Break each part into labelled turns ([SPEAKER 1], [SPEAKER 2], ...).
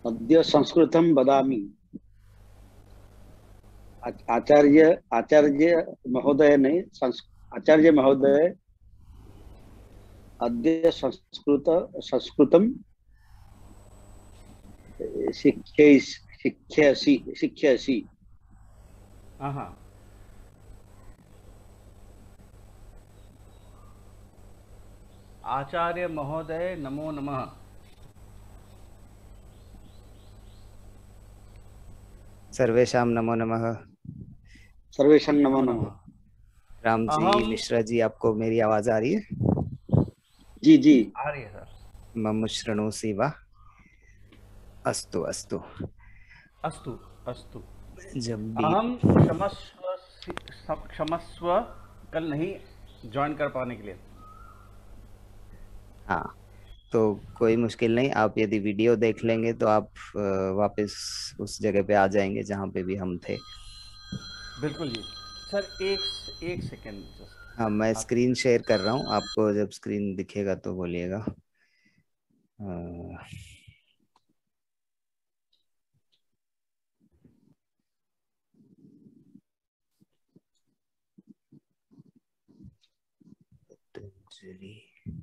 [SPEAKER 1] अद्य संस्कृतं वदामि। आचार्य आचार्य महोदय नहीं, आचार्य महोदय अद्य संस्कृतं शिक्षयसि।
[SPEAKER 2] हाँ हाँ। आचार्य महोदय नमो नमः।
[SPEAKER 3] सर्वेषां नमो नमः।
[SPEAKER 1] सर्वेषां नमो
[SPEAKER 2] नमो
[SPEAKER 1] नमः।
[SPEAKER 2] नमः।
[SPEAKER 3] राम जी,
[SPEAKER 2] अहम
[SPEAKER 3] मिश्रा जी, आपको मेरी आवाज आ रही है?
[SPEAKER 1] जी जी।
[SPEAKER 2] आ रही है सर।
[SPEAKER 3] मम शृणोषि वा? अस्तु अस्तु।
[SPEAKER 2] अस्तु अस्तु।
[SPEAKER 3] जब भी
[SPEAKER 2] अहम क्षमस्व कल नहीं ज्वाइन कर पाने के लिए।
[SPEAKER 3] हाँ, तो कोई मुश्किल नहीं। आप यदि वीडियो देख लेंगे तो आप वापस उस जगह पे आ जाएंगे जहाँ पे भी हम थे।
[SPEAKER 2] बिल्कुल जी। सर एक सेकेंड जस्ट।
[SPEAKER 3] हाँ, मैं
[SPEAKER 2] आप
[SPEAKER 3] स्क्रीन शेयर कर रहा हूँ। आपको जब स्क्रीन दिखेगा तो बोलिएगा। पतंजलि।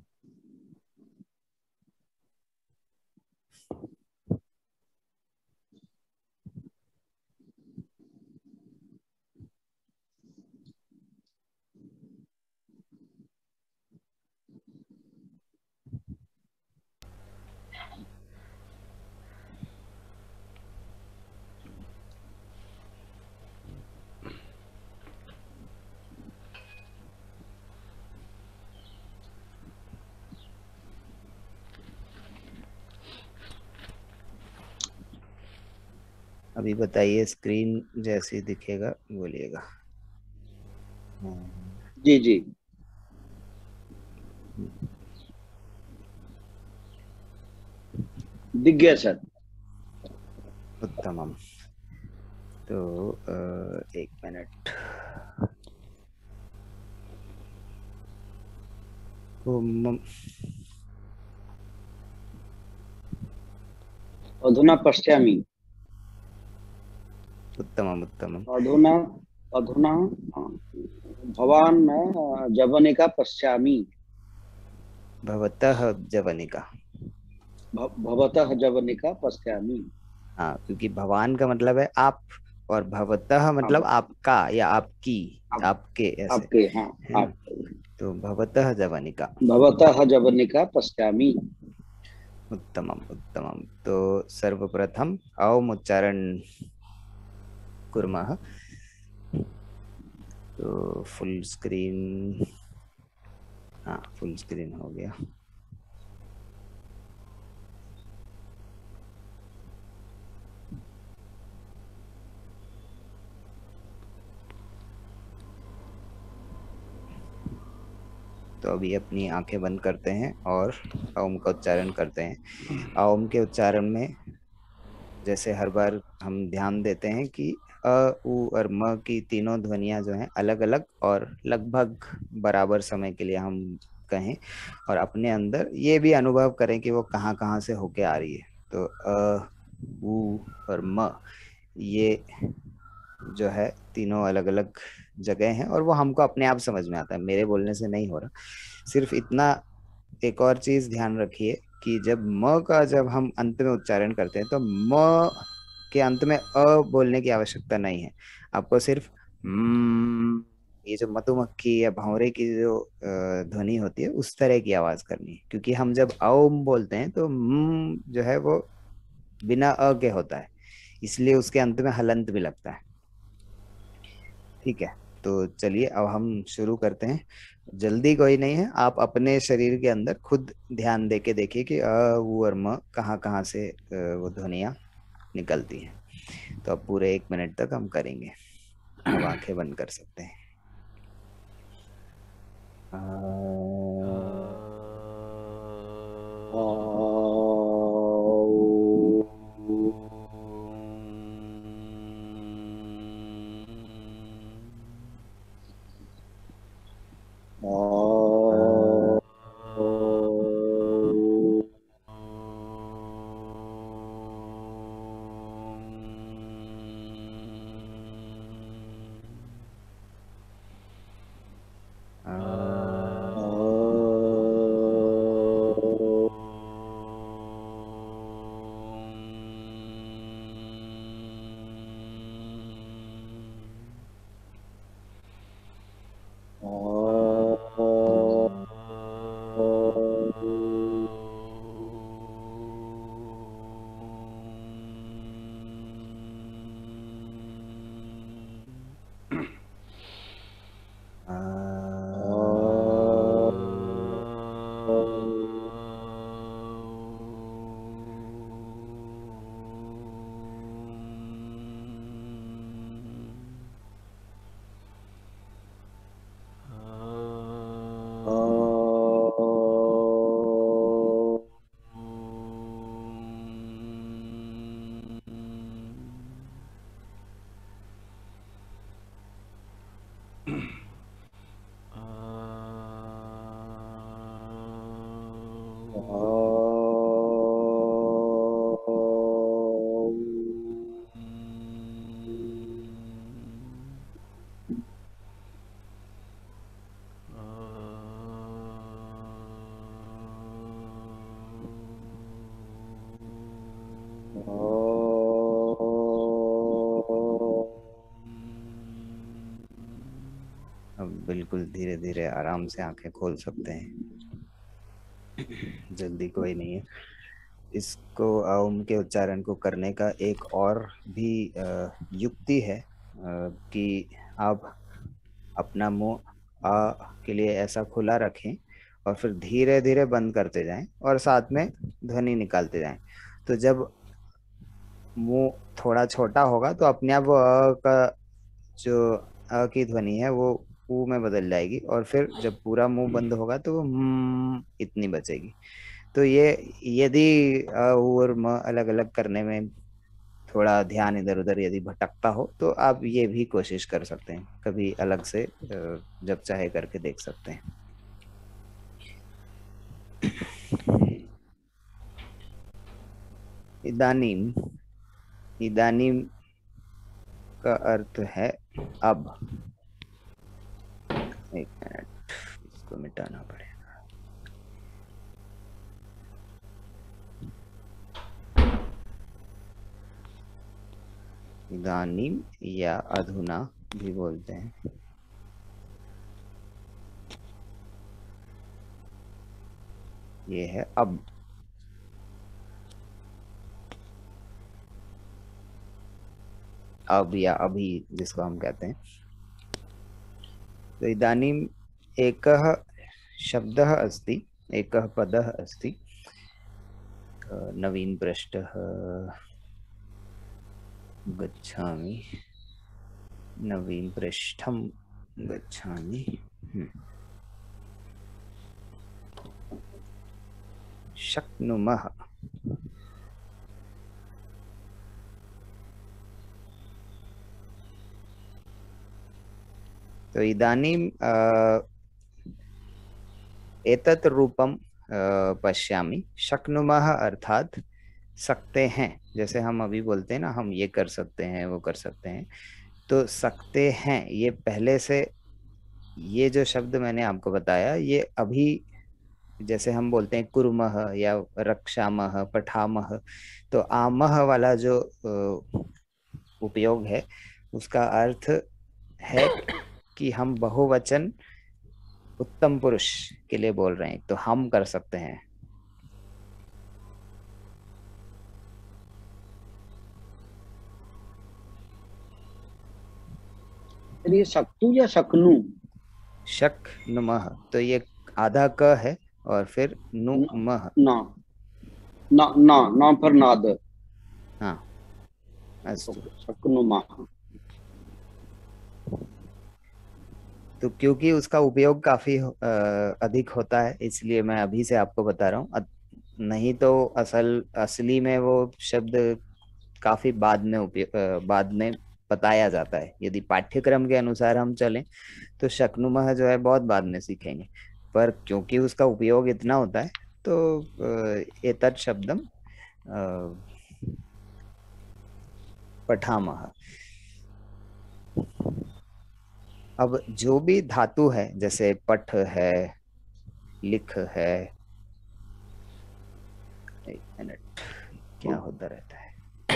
[SPEAKER 3] अभी बताइए, स्क्रीन जैसी दिखेगा बोलिएगा।
[SPEAKER 1] जी जी। दिख गया सर।
[SPEAKER 3] उत्तमम। तो एक मिनट। ओम।
[SPEAKER 1] अधुना पश्यामि।
[SPEAKER 3] उत्तमम उत्तमम।
[SPEAKER 1] अधुना अधुना भवान जवनिका पश्यामि।
[SPEAKER 3] भवतः जवनिका।
[SPEAKER 1] भवतः जवनिका पश्यामि।
[SPEAKER 3] हाँ, क्योंकि भवान का मतलब है आप, और भवतः मतलब
[SPEAKER 1] हाँ,
[SPEAKER 3] आपका या आपकी,
[SPEAKER 1] आप,
[SPEAKER 3] आपके, ऐसे
[SPEAKER 1] आपके, हाँ
[SPEAKER 3] है ना।
[SPEAKER 1] आप।
[SPEAKER 3] तो भवतः जवनिका।
[SPEAKER 1] भवतः जवनिका पश्यामि।
[SPEAKER 3] उत्तमम उत्तमम। तो सर्वप्रथम औम उच्चारण कुर्मः। तो फुल स्क्रीन, हाँ फुल स्क्रीन हो गया। तो अभी अपनी आंखें बंद करते हैं और ओम का उच्चारण करते हैं। ओम के उच्चारण में जैसे हर बार हम ध्यान देते हैं कि अ, उ और म की तीनों ध्वनियां जो हैं अलग अलग और लगभग बराबर समय के लिए हम कहें, और अपने अंदर ये भी अनुभव करें कि वो कहाँ कहाँ से होके आ रही है। तो उ और म, ये जो है तीनों अलग अलग जगह हैं और वो हमको अपने आप समझ में आता है, मेरे बोलने से नहीं हो रहा। सिर्फ इतना एक और चीज ध्यान रखिए कि जब म का जब हम अंत में उच्चारण करते हैं तो म के अंत में अ बोलने की आवश्यकता नहीं है। आपको सिर्फ ये जो मधुमक्खी या भंवरे की जो ध्वनि होती है उस तरह की आवाज करनी है, क्योंकि हम जब ओम बोलते हैं तो जो है वो बिना अ के होता है, इसलिए उसके अंत में हलंत भी लगता है। ठीक है, तो चलिए अब हम शुरू करते हैं। जल्दी कोई नहीं है, आप अपने शरीर के अंदर खुद ध्यान दे के देखिए कि अ उ और म कहाँ कहाँ से वो ध्वनियाँ निकलती हैं। तो अब पूरे 1 मिनट तक हम करेंगे। अब आंखें बंद कर सकते हैं। बिल्कुल धीरे धीरे आराम से आंखें खोल सकते हैं, जल्दी कोई नहीं है। इसको ओम के उच्चारण को करने का एक और भी युक्ति है कि आप अपना मुंह आ के लिए ऐसा खुला रखें और फिर धीरे धीरे बंद करते जाएं और साथ में ध्वनि निकालते जाएं। तो जब मुंह थोड़ा छोटा होगा तो अपने आप वो का जो की ध्वनि है वो ऊ में बदल जाएगी, और फिर जब पूरा मुंह बंद होगा तो वो इतनी बचेगी। तो ये यदि ऊ और म अलग अलग करने में थोड़ा ध्यान इधर उधर यदि भटकता हो तो आप ये भी कोशिश कर सकते हैं, कभी अलग से जब चाहे करके देख सकते हैं। इदानीम, इदानीम का अर्थ है अब। एक मिनट, इसको मिटाना पड़ेगा। इदानीम या अधुना भी बोलते हैं। ये है अब। अब या अभी जिसको हम कहते हैं। तो इदानीम एकः शब्दः अस्ति, एकः पदः अस्ति। नवीन पृष्ठः गच्छामि, नवीन पृष्ठं गच्छामि। शक्नुमः, तो इदानीम एतत् रूपम पश्यामि। शक्नुमः अर्थात सकते हैं, जैसे हम अभी बोलते हैं ना, हम ये कर सकते हैं, वो कर सकते हैं। तो सकते हैं ये पहले से, ये जो शब्द मैंने आपको बताया ये अभी, जैसे हम बोलते हैं कुर्मः या रक्षामः, पठामः, तो आमः वाला जो उपयोग है उसका अर्थ है कि हम बहुवचन उत्तम पुरुष के लिए बोल रहे हैं, तो हम कर सकते हैं।
[SPEAKER 1] ये शक्तु या शक्नु?
[SPEAKER 3] शक्नुमः, तो ये आधा क है और फिर नुमः।
[SPEAKER 1] ना ना ना ना पर नाद।
[SPEAKER 3] हाँ, अस्तु।
[SPEAKER 1] शक्नुमः।
[SPEAKER 3] तो क्योंकि उसका उपयोग काफी अधिक होता है इसलिए मैं अभी से आपको बता रहा हूँ, नहीं तो असली में वो शब्द काफी बाद में बताया जाता है। यदि पाठ्यक्रम के अनुसार हम चलें तो शक्नुमः जो है बहुत बाद में सीखेंगे, पर क्योंकि उसका उपयोग इतना होता है तो एतत् शब्दम पठामः। अब जो भी धातु है, जैसे पठ है, लिख है, एक मिनट, क्या होता रहता है,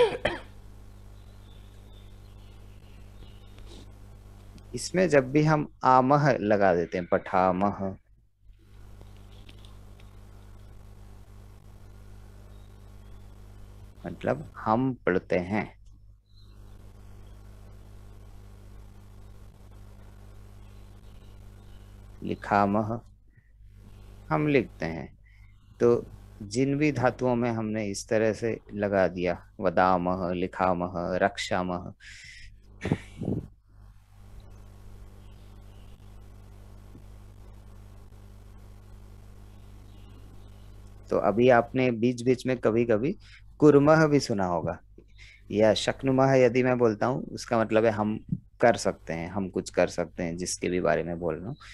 [SPEAKER 3] इसमें जब भी हम आमह लगा देते हैं, पठामह, मतलब हम पढ़ते हैं। लिखामह, हम लिखते हैं। तो जिन भी धातुओं में हमने इस तरह से लगा दिया, वदामह, लिखामह, रक्षामह, तो अभी आपने बीच बीच में कभी कभी कुर्मह भी सुना होगा, या शक्नुमः यदि मैं बोलता हूँ उसका मतलब है हम कर सकते हैं, हम कुछ कर सकते हैं, जिसके भी बारे में बोल रहा हूँ।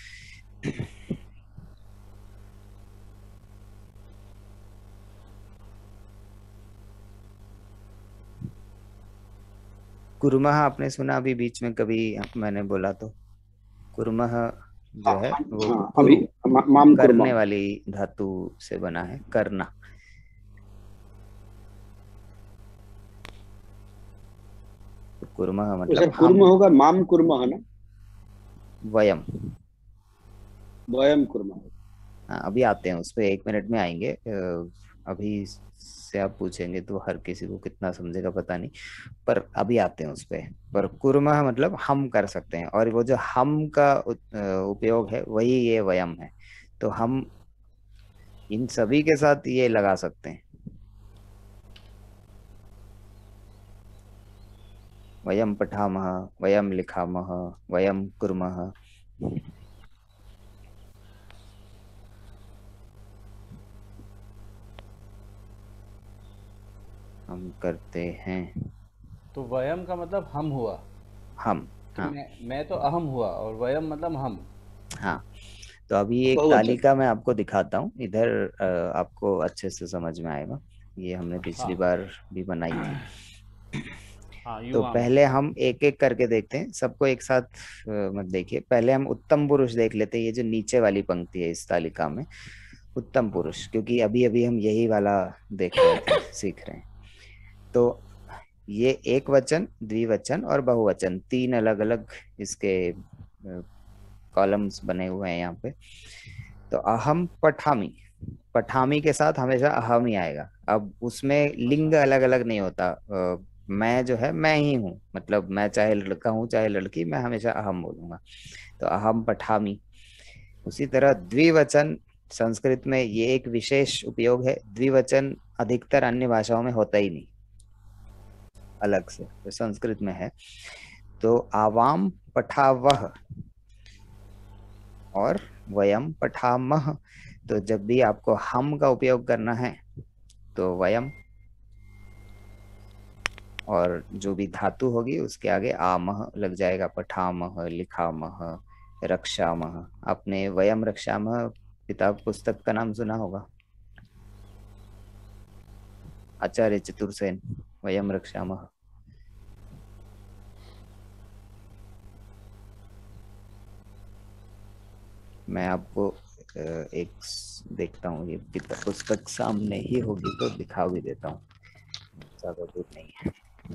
[SPEAKER 3] कुर्मः आपने सुना अभी बीच में कभी मैंने बोला तो? कुर्मः जो है वो
[SPEAKER 1] अभी माम
[SPEAKER 3] करने वाली धातु से बना है, करना। तो कुर्मः मतलब
[SPEAKER 1] कुर्म होगा, माम कुर्म है ना?
[SPEAKER 3] वयम,
[SPEAKER 1] वयम कुर्मः।
[SPEAKER 3] हाँ, अभी आते हैं उस पे, 1 मिनट में आएंगे। अभी से आप पूछेंगे तो हर किसी को कितना समझेगा पता नहीं, पर अभी आते हैं उस पे। पर कुर्मः मतलब हम कर सकते हैं, और वो जो हम का उपयोग है वही ये वयम है। तो हम इन सभी के साथ ये लगा सकते हैं। वयम पठामः, वयम लिखामः, वयम कुर्मः। हम करते हैं।
[SPEAKER 2] तो वयम का मतलब हम हुआ।
[SPEAKER 3] हम।
[SPEAKER 2] तो
[SPEAKER 3] हाँ।
[SPEAKER 2] मैं तो अहम हुआ, और वयम मतलब हम।
[SPEAKER 3] हाँ, तो अभी एक
[SPEAKER 1] बहुवचन।
[SPEAKER 3] तालिका मैं आपको दिखाता हूँ इधर, आपको अच्छे से समझ में आएगा। ये हमने पिछली
[SPEAKER 2] हाँ।
[SPEAKER 3] बार भी बनाई थी।
[SPEAKER 2] हाँ,
[SPEAKER 3] तो
[SPEAKER 2] युवाम।
[SPEAKER 3] पहले हम एक एक करके देखते हैं, सबको एक साथ मत देखिए। पहले हम उत्तम पुरुष देख लेते हैं, ये जो नीचे वाली पंक्ति है इस तालिका में, उत्तम पुरुष, क्योंकि अभी अभी हम यही वाला देख रहे थे, सीख रहे हैं। तो ये एक वचन, द्विवचन और बहुवचन, तीन अलग अलग इसके कॉलम्स बने हुए हैं यहाँ पे। तो अहम पठामी, पठामी के साथ हमेशा अहम ही आएगा। अब उसमें लिंग
[SPEAKER 2] अच्छा।
[SPEAKER 3] अलग अलग नहीं होता। मैं जो है मैं ही हूँ, मतलब मैं चाहे लड़का हूँ चाहे लड़की, मैं हमेशा अहम बोलूंगा। तो अहम पठामी। उसी तरह द्विवचन, संस्कृत में ये एक विशेष उपयोग है। द्विवचन अधिकतर अन्य भाषाओं में होता ही नहीं अलग से, तो संस्कृत में है। तो आवाम पठावह और वयम पठामह। तो जब भी आपको हम का उपयोग करना है तो वयम, और जो भी धातु होगी उसके आगे आमह लग जाएगा। पठामह, लिखामह, रक्षामह। आपने वयम रक्षामह किताब पुस्तक का नाम सुना होगा, आचार्य चतुर्सेन, वयम रक्षामह। मैं आपको एक देखता हूँ, ये किताब पुस्तक सामने ही होगी तो दिखा भी देता हूँ, ज्यादा दूर नहीं है।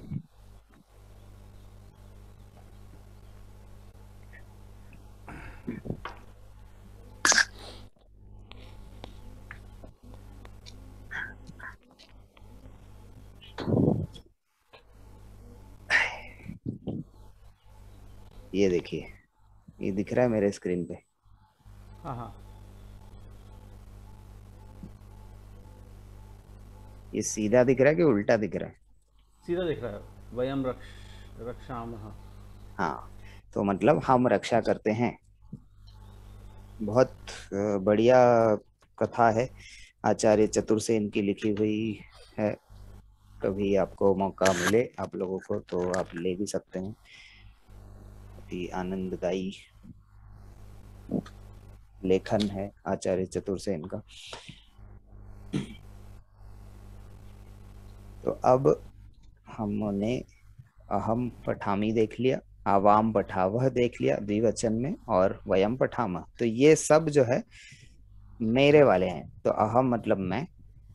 [SPEAKER 3] ये देखिए, ये दिख रहा है मेरे स्क्रीन पे।
[SPEAKER 2] हाँ हाँ।
[SPEAKER 3] ये सीधा दिख रहा है कि उल्टा दिख रहा है?
[SPEAKER 2] सीधा दिख रहा है। वयम रक्षाम।
[SPEAKER 3] हाँ, तो मतलब हम रक्षा करते हैं। बहुत बढ़िया कथा है, आचार्य चतुर्सेन की लिखी हुई है। कभी आपको मौका मिले आप लोगों को तो आप ले भी सकते हैं। अति आनंददायी लेखन है आचार्य चतुर्सेन का। तो अब हमने अहम पठामी देख लिया, आवाम पठावह देख लिया द्विवचन में, और वयम पठामा। तो ये सब जो है मेरे वाले हैं। तो अहम मतलब मैं।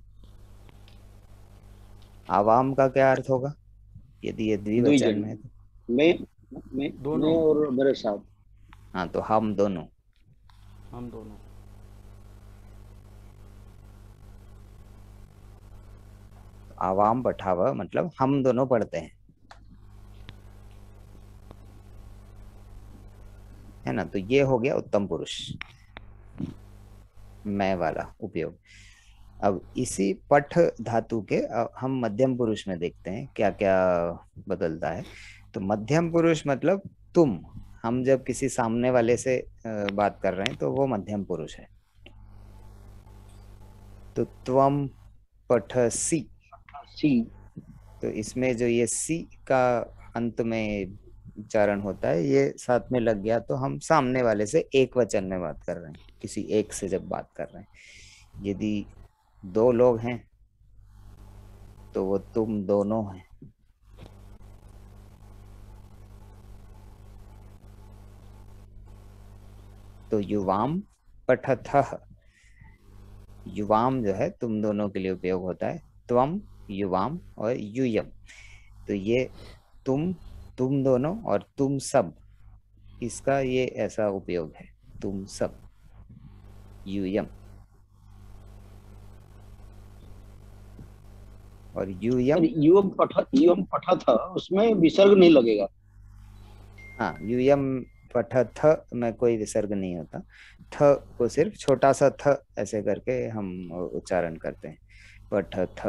[SPEAKER 3] आवाम का क्या अर्थ होगा यदि ये द्विवचन
[SPEAKER 1] द्विजन।
[SPEAKER 3] में है तो?
[SPEAKER 1] मैं मैं
[SPEAKER 2] दोनों।
[SPEAKER 1] और मेरे साथ।
[SPEAKER 3] हाँ, तो हम दोनों।
[SPEAKER 2] हम दोनों।
[SPEAKER 3] आवाम पठावह मतलब हम दोनों पढ़ते हैं, है ना। तो ये हो गया उत्तम पुरुष, मैं वाला उपयोग। अब इसी पठ धातु के हम मध्यम पुरुष में देखते हैं क्या क्या बदलता है। तो मध्यम पुरुष मतलब तुम। हम जब किसी सामने वाले से बात कर रहे हैं तो वो मध्यम पुरुष है। तो त्वम पठसी।
[SPEAKER 1] सी।
[SPEAKER 3] तो इसमें जो ये सी का अंत में उच्चारण होता है, ये साथ में लग गया तो हम सामने वाले से एक वचन में बात कर रहे हैं, किसी एक से जब बात कर रहे हैं। यदि दो लोग हैं तो वो तुम दोनों हैं। तो युवाम पठथः, युवाम जो है तुम दोनों के लिए उपयोग होता है। त्वम, युवाम और यूयम। तो ये तुम दोनों और तुम सब, इसका ये ऐसा उपयोग है, तुम सब। यूयम। और यूयम,
[SPEAKER 1] सर युवम पठा था, उसमें विसर्ग नहीं लगेगा।
[SPEAKER 3] हाँ यूयम पठथ में कोई विसर्ग नहीं होता। थ को सिर्फ छोटा सा थ ऐसे करके हम उच्चारण करते हैं, पठथ।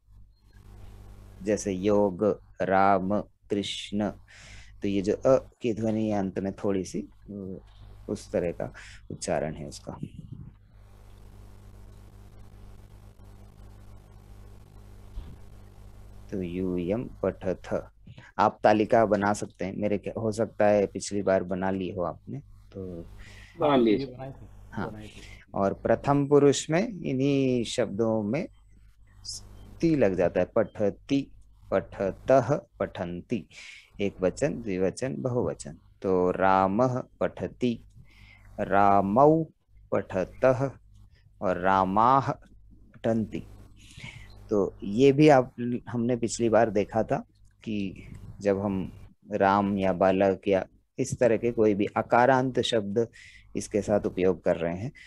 [SPEAKER 3] जैसे योग, राम, कृष्ण, तो ये जो अ की ध्वनि है अंत में थोड़ी सी, उस तरह का उच्चारण है उसका। तो यूयम पठथ। आप तालिका बना सकते हैं, हो सकता है पिछली बार बना ली हो आपने तो।
[SPEAKER 1] बना
[SPEAKER 2] हाँ
[SPEAKER 1] लिए
[SPEAKER 2] ये
[SPEAKER 1] सर।
[SPEAKER 3] हाँ,
[SPEAKER 2] बनाई थी।
[SPEAKER 3] और प्रथम पुरुष में इन्हीं शब्दों में ती लग जाता है, पठती, पठतः, पठन्ति। एक वचन, द्विवचन, बहुवचन। तो रामः पठति, रामौ पठतः, और रामाः पठन्ति। तो ये भी आप हमने पिछली बार देखा था कि जब हम राम या बालक या इस तरह के कोई भी अकारांत शब्द इसके साथ उपयोग कर रहे हैं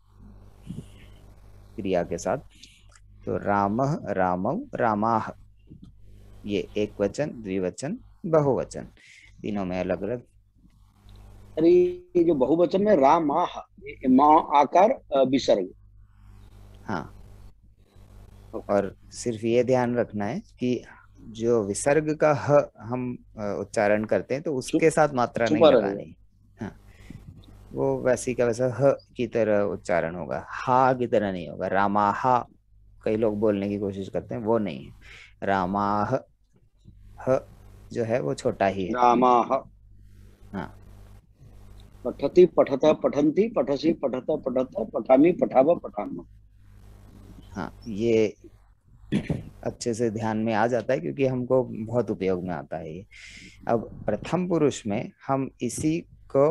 [SPEAKER 3] क्रिया के साथ, तो रामः, रामौ, रामाः, ये एक वचन, द्विवचन, बहुवचन, तीनों में अलग अलग।
[SPEAKER 1] अरे ये जो बहुवचन में रामाह, ये माँ आकार विसर्ग।
[SPEAKER 3] हाँ,
[SPEAKER 1] ओके।
[SPEAKER 3] और सिर्फ ये ध्यान रखना है कि जो विसर्ग का ह हम उच्चारण करते हैं तो
[SPEAKER 1] छुप
[SPEAKER 3] उसके साथ मात्रा नहीं
[SPEAKER 1] छुपा रहेगा।
[SPEAKER 3] लगानी। हाँ, वो वैसी का वैसा ह की तरह उच्चारण होगा, हा की तरह नहीं होगा। रामाहा कई लोग बोलने की कोशिश करते हैं, वो नहीं है। रामाह, ह जो है वो छोटा ही है।
[SPEAKER 1] रामाह
[SPEAKER 3] हाँ
[SPEAKER 1] पठति पठत पठन्ति पठसि पठत पठत पठामि पठाव पठाम।
[SPEAKER 3] हाँ, ये अच्छे से ध्यान में आ जाता है क्योंकि हमको बहुत उपयोग में आता है ये। अब प्रथम पुरुष में हम इसी को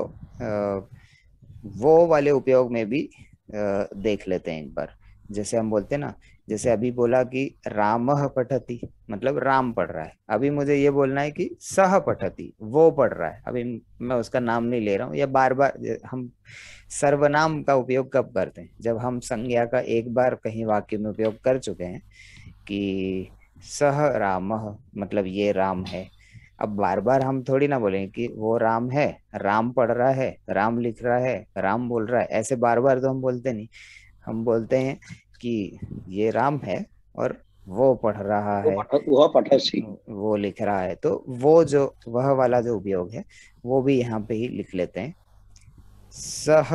[SPEAKER 3] वो वाले उपयोग में भी देख लेते हैं एक बार। जैसे हम बोलते हैं ना, जैसे अभी बोला कि रामः पठति, मतलब राम पढ़ रहा है। अभी मुझे ये बोलना है कि सह पठति, वो पढ़ रहा है। अभी मैं उसका नाम नहीं ले रहा हूँ। या बार बार हम सर्वनाम का उपयोग कब करते हैं? जब हम संज्ञा का एक बार कहीं वाक्य में उपयोग कर चुके हैं कि सह रामः, मतलब ये राम है। अब बार बार हम थोड़ी ना बोलेंगे कि वो राम है, राम पढ़ रहा है, राम लिख रहा है, राम बोल रहा है। ऐसे बार बार तो हम बोलते नहीं। हम बोलते हैं कि ये राम है और वो पढ़ रहा है,
[SPEAKER 1] वह पठसि।
[SPEAKER 3] वो लिख रहा है। तो वो जो वह वाला जो उपयोग है वो भी यहाँ पे ही लिख लेते हैं। सह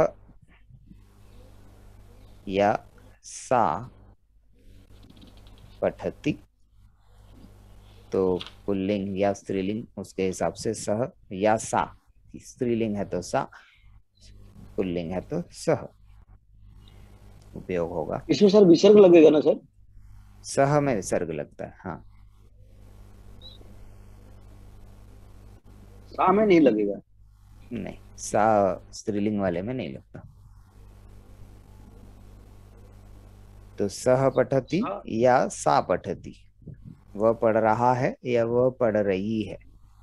[SPEAKER 3] या सा पठति, तो पुल्लिंग या स्त्रीलिंग उसके हिसाब से सह या सा। स्त्रीलिंग है तो सा, पुल्लिंग है तो सह उपयोग होगा।
[SPEAKER 1] इसमें सर विसर्ग लगेगा ना सर?
[SPEAKER 3] सह में विसर्ग लगता है, हाँ।
[SPEAKER 1] सा में नहीं लगेगा।
[SPEAKER 3] नहीं, सा स्त्रीलिंग वाले में नहीं लगता। तो सह पठति
[SPEAKER 1] सा।
[SPEAKER 3] या सा पठति, वह पढ़ रहा है या वह पढ़ रही है।